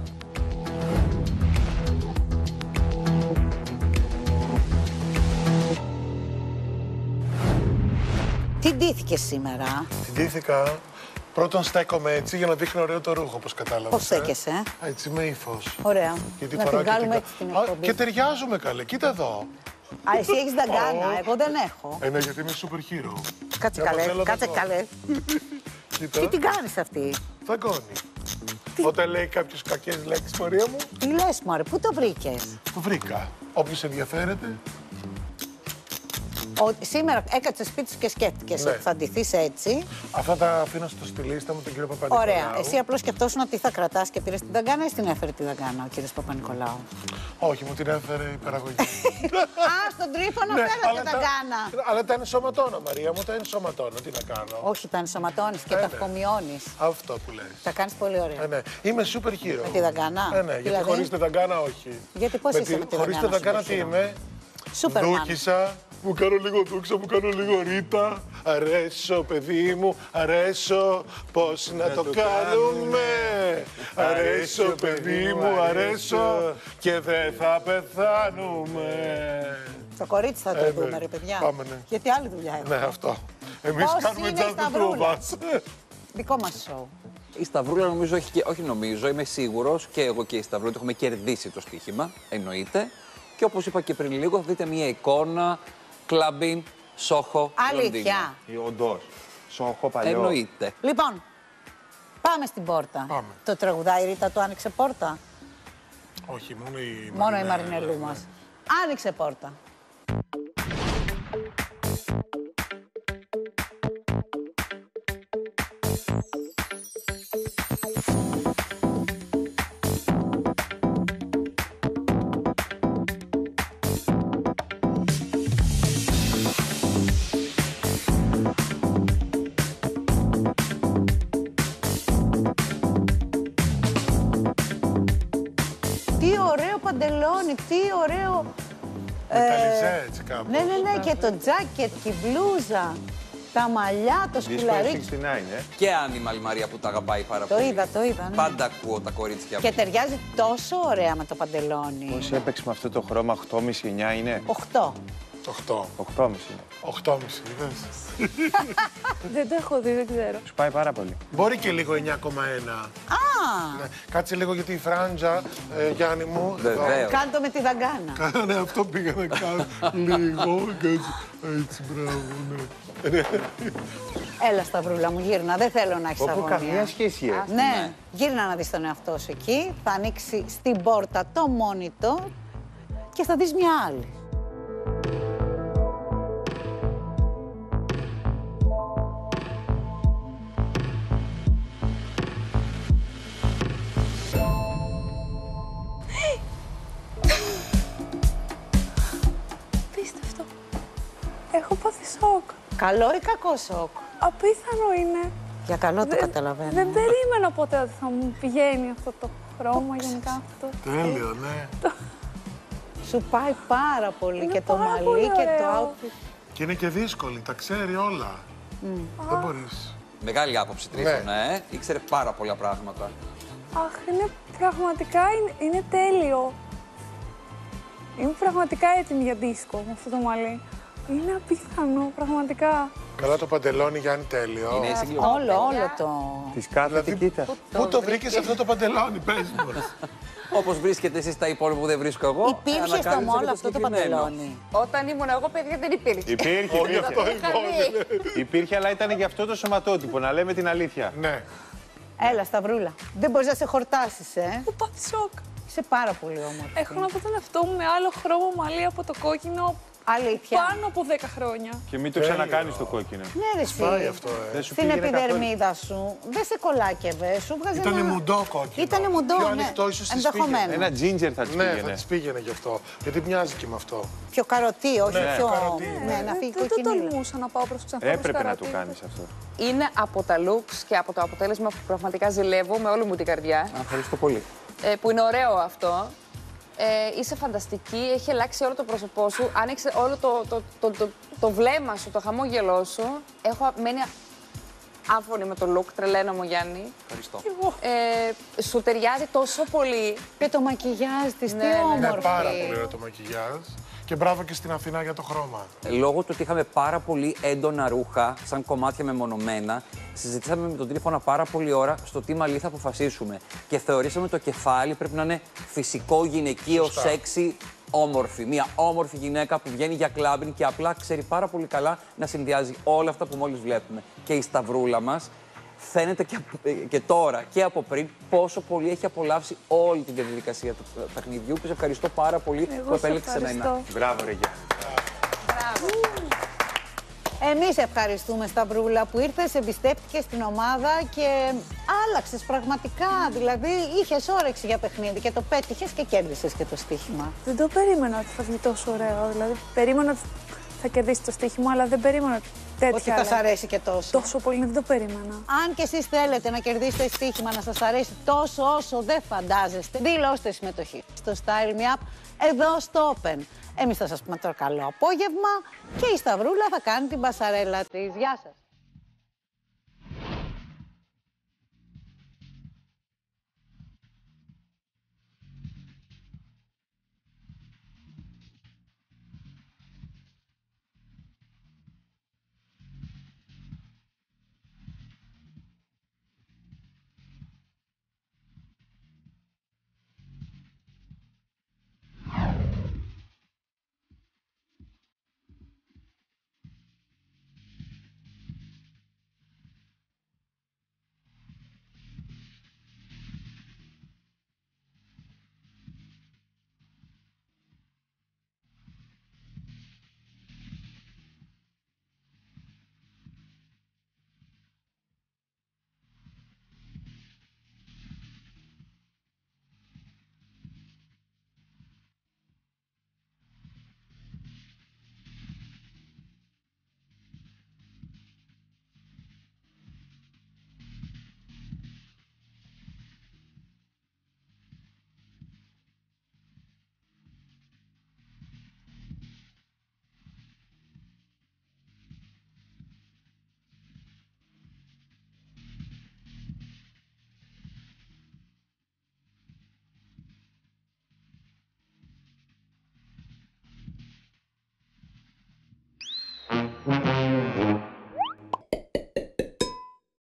Τι ντύθηκες σήμερα?
Συντήθηκα. Πρώτον στέκομαι έτσι για να δείχνει ωραίο το ρούχο, όπως κατάλαβες.
Πώς στέκεσαι?
Έτσι, με ύφος.
Ωραία.
Γιατί
Να
φοράω
την
και
κάνουμε
κα-
έτσι την
Α,
εκπομπή.
και ταιριάζουμε καλέ, κοίτα εδώ.
Α, εσύ έχεις δαγκάνα, εγώ δεν έχω.
Ναι, γιατί είμαι super hero.
Κάτσε
Για
καλέ,
θέλω
κάτσε
εδώ.
καλέ.
Κοίτα,
Τι την κάνεις αυτή?
δαγκώνει. Όταν λέει κάποιος κακές λέξεις, Μαρία μου,
Τι λες μωρέ, πού το βρήκες?
το βρήκα. Όποιος ενδιαφέρεται,
Σήμερα έκατσε σπίτι σου και σκέφτηκες ότι θα ντυθείς έτσι.
Αυτά τα αφήνω στο στυλίστα μου τον κύριο Παπα-Νικολάου.
Ωραία. Εσύ απλώς σκεφτόσουν τι θα κρατάς και πήρες την δαγκάνα ή την έφερε τη δαγκάνα ο κύριος Παπα-Νικολάου?
Όχι, μου την έφερε η παραγωγή.
Α, στον Τρίφωνο φέρατε δαγκάνα.
Αλλά τα ενσωματώνω, Μαρία μου, τα ενσωματώνω. Τι να κάνω.
Όχι, τα ενσωματώνεις και τα αφομοιώνεις.
Αυτό που λες.
Τα κάνεις πολύ ωραία.
Ναι. Είμαι super hero.
Με τη δαγκάνα.
Ναι, γιατί χωρίς τη δαγκάνα όχι.
Γιατί πώς είσαι με τη
χωρίς τη δαγκάνα τι είμαι? Δούκισα. Μου κάνω λίγο δούξα, μου κάνω λίγο ρίτα. Αρέσω, παιδί μου, αρέσω. Πώς να το κάνουμε. Αρέσω, παιδί μου, αρέσω. Και δεν θα πεθάνουμε.
Το κορίτσι θα το δούμε, ρε παιδιά.
Πάμε, ναι.
Γιατί άλλη δουλειά έχουμε.
Ναι, αυτό. Εμείς κάνουμε just the two of us.
Δικό μας σοου.
Η Σταυρούλα νομίζω έχει, όχι νομίζω, είμαι σίγουρος και εγώ και η Σταυρούλα ότι έχουμε κερδίσει το στοίχημα, εννοείται. Και όπως είπα και πριν λίγο, θα δείτε μια εικόνα κλαμπίν, Σόχο,
Αλήθεια.
Όντως. Σόχο, παλιό.
Εννοείται.
Λοιπόν, πάμε στην πόρτα.
Πάμε.
Το τραγουδάει η Ρίτα του άνοιξε πόρτα.
Όχι,
Μόνο η Μαρινελού μας. Άνοιξε πόρτα. Τι ωραίο παντελόνι, τι ωραίο...
Μεταλλιζέ, έτσι κάπως.
Ναι, και το τζάκετ και η μπλούζα, τα μαλλιά, το σκουλαρίκι.
Και Animal Μαρία που τα αγαπάει πάρα πολύ.
Το είδα, ναι.
Πάντα ακούω τα κορίτσια.
Και ταιριάζει τόσο ωραία με το παντελόνι.
Πώς έπαιξε με αυτό το χρώμα, 8,5-9 είναι?
8.
8,5.
8,5, είδες.
Δεν το έχω δει, δεν ξέρω.
Σου πάει πάρα πολύ.
Μπορεί και λίγο 9,1. Ναι. Κάτσε λίγο γιατί η φράντζα, Γιάννη μου.
Βεβαίως.
Κάντο με τη δαγκάνα.
Ναι, αυτό πήγα να κάνω. Λίγο, έτσι, μπράβο, ναι.
Έλα, Σταυρούλα μου, γύρνα. Δεν θέλω να έχεις αγωνία.
Καμία σχέση,
Ναι, γύρνα να δεις τον εαυτό σου εκεί. Θα ανοίξει στην πόρτα το monitor και θα δεις μια άλλη.
Απίστευτο. Έχω πάθει σοκ.
Καλό ή κακό σοκ?
Απίθανο είναι.
Για καλό το καταλαβαίνω.
Δεν περίμενα ποτέ ότι θα μου πηγαίνει αυτό το χρώμα γενικά αυτό.
Τέλειο, ναι.
Σου πάει πάρα πολύ
Είναι
και το
πάρα
μαλλί
πολύ
και το
ωραίο.
outfit.
Και είναι και δύσκολη, τα ξέρει όλα. Δεν μπορείς.
Μεγάλη άποψη Τρίφωνα, ήξερε πάρα πολλά πράγματα.
Αχ, είναι πραγματικά είναι τέλειο. Είμαι πραγματικά έτοιμη για δίσκο με αυτό το μαλλί. Είναι απίθανο, πραγματικά.
Καλά το παντελόνι, Γιάννη, τέλειο.
Όλο το...
Της κάθεται, κοίτα.
Πού το βρήκες αυτό το παντελόνι, πες μου.
Όπως βρίσκεται εσείς τα υπόλοιπα που δεν βρίσκω εγώ.
Υπήρχε στο μόλ αυτό το παντελόνι?
Όταν ήμουν εγώ, παιδιά, δεν υπήρχε.
Υπήρχε,
Όχι αυτό
υπήρχε, αλλά ήταν για αυτό το σωματότυπο, να λέμε την αλήθεια.
Ναι.
Έλα, Σταυρούλα. Δεν μπορείς να σε χορτάσεις,
Έχω πάθει σοκ.
Είσαι πάρα πολύ όμορφη.
Έχω να δω τον εαυτό μου με άλλο χρώμα μαλλί από το κόκκινο
Αλήθεια.
πάνω από 10 χρόνια.
Και μην το ξανακάνεις το κόκκινο.
Ναι, ρε,
Πάει
εσύ.
αυτό,
Δεν σου
Στην
πήγαινε
επιδερμίδα σου δεν σε κολάκευε, σου βγάζει
Ήτανε μουντό κόκκινο.
Ήτανε μουντό,
Πιο
ναι.
ανοιχτό, ίσως της
Ενδεχομένως.
Ένα ginger θα της
Ναι, θα
πήγαινε.
της πήγαινε γι' αυτό. Γιατί μοιάζει και με αυτό.
Πιο καροτί, όχι
Ναι,
πιο...
καροτί.
Ναι, να φύγει
Δεν το
κοκκινίλα.
τολμούσα να πάω προς τους ανθρώπους
Έπρεπε να
καρατί.
του κάνεις αυτό.
Είναι από τα looks και από το αποτέλεσμα που πραγματικά ζηλεύω με όλη μου την καρδιά.
Ευχαριστώ πολύ.
Που είναι ωραίο αυτό. Είσαι φανταστική, έχει αλλάξει όλο το πρόσωπό σου, άνοιξε όλο το βλέμμα σου, το χαμόγελό σου. Έχω μένει άφωνη με το look, τρελαίνω μου Γιάννη.
Ευχαριστώ.
Σου ταιριάζει τόσο πολύ.
Και το μακιγιάζ της, τι
Ναι,
όμορφη.
Είναι πάρα πολύ ωραίο το μακιγιάζ. Και μπράβο και στην Αθηνά για το χρώμα.
Λόγω του ότι είχαμε πάρα πολύ έντονα ρούχα, σαν κομμάτια μεμονωμένα, συζητήσαμε με τον Τρίφωνα πάρα πολλή ώρα στο τι μαλλί θα αποφασίσουμε. Και θεωρήσαμε το κεφάλι πρέπει να είναι φυσικό, γυναικείο, σεξι, όμορφη. Μια όμορφη γυναίκα που βγαίνει για κλάμπινγκ και απλά ξέρει πάρα πολύ καλά να συνδυάζει όλα αυτά που μόλις βλέπουμε. Και η Σταυρούλα μας φαίνεται και τώρα και από πριν πόσο πολύ έχει απολαύσει όλη την διαδικασία του παιχνιδιού. Και σε ευχαριστώ πάρα πολύ που επέλεξε εμένα.
Μπράβο, ρε Γιάννη.
Μπράβο.
Εμείς ευχαριστούμε, Σταυρούλα, που ήρθες, εμπιστεύτηκες την ομάδα και άλλαξες πραγματικά. Δηλαδή, είχες όρεξη για παιχνίδι και το πέτυχες και κέρδισες και το στοίχημα.
Δεν το περίμενα ότι θα βγει τόσο ωραίο. Δηλαδή, περίμενα ότι θα κερδίσει το στοίχημα, αλλά δεν περίμενα τέτοια.
Ότι θα σας αρέσει και τόσο.
Τόσο πολύ, δεν το περίμενα.
Αν και εσείς θέλετε να κερδίσετε στοίχημα, να σας αρέσει τόσο όσο δεν φαντάζεστε, δηλώστε συμμετοχή στο Style Me Up εδώ στο Open. Εμείς θα σας πούμε τώρα καλό απόγευμα και η Σταυρούλα θα κάνει την μπασαρέλα της. Γεια σας.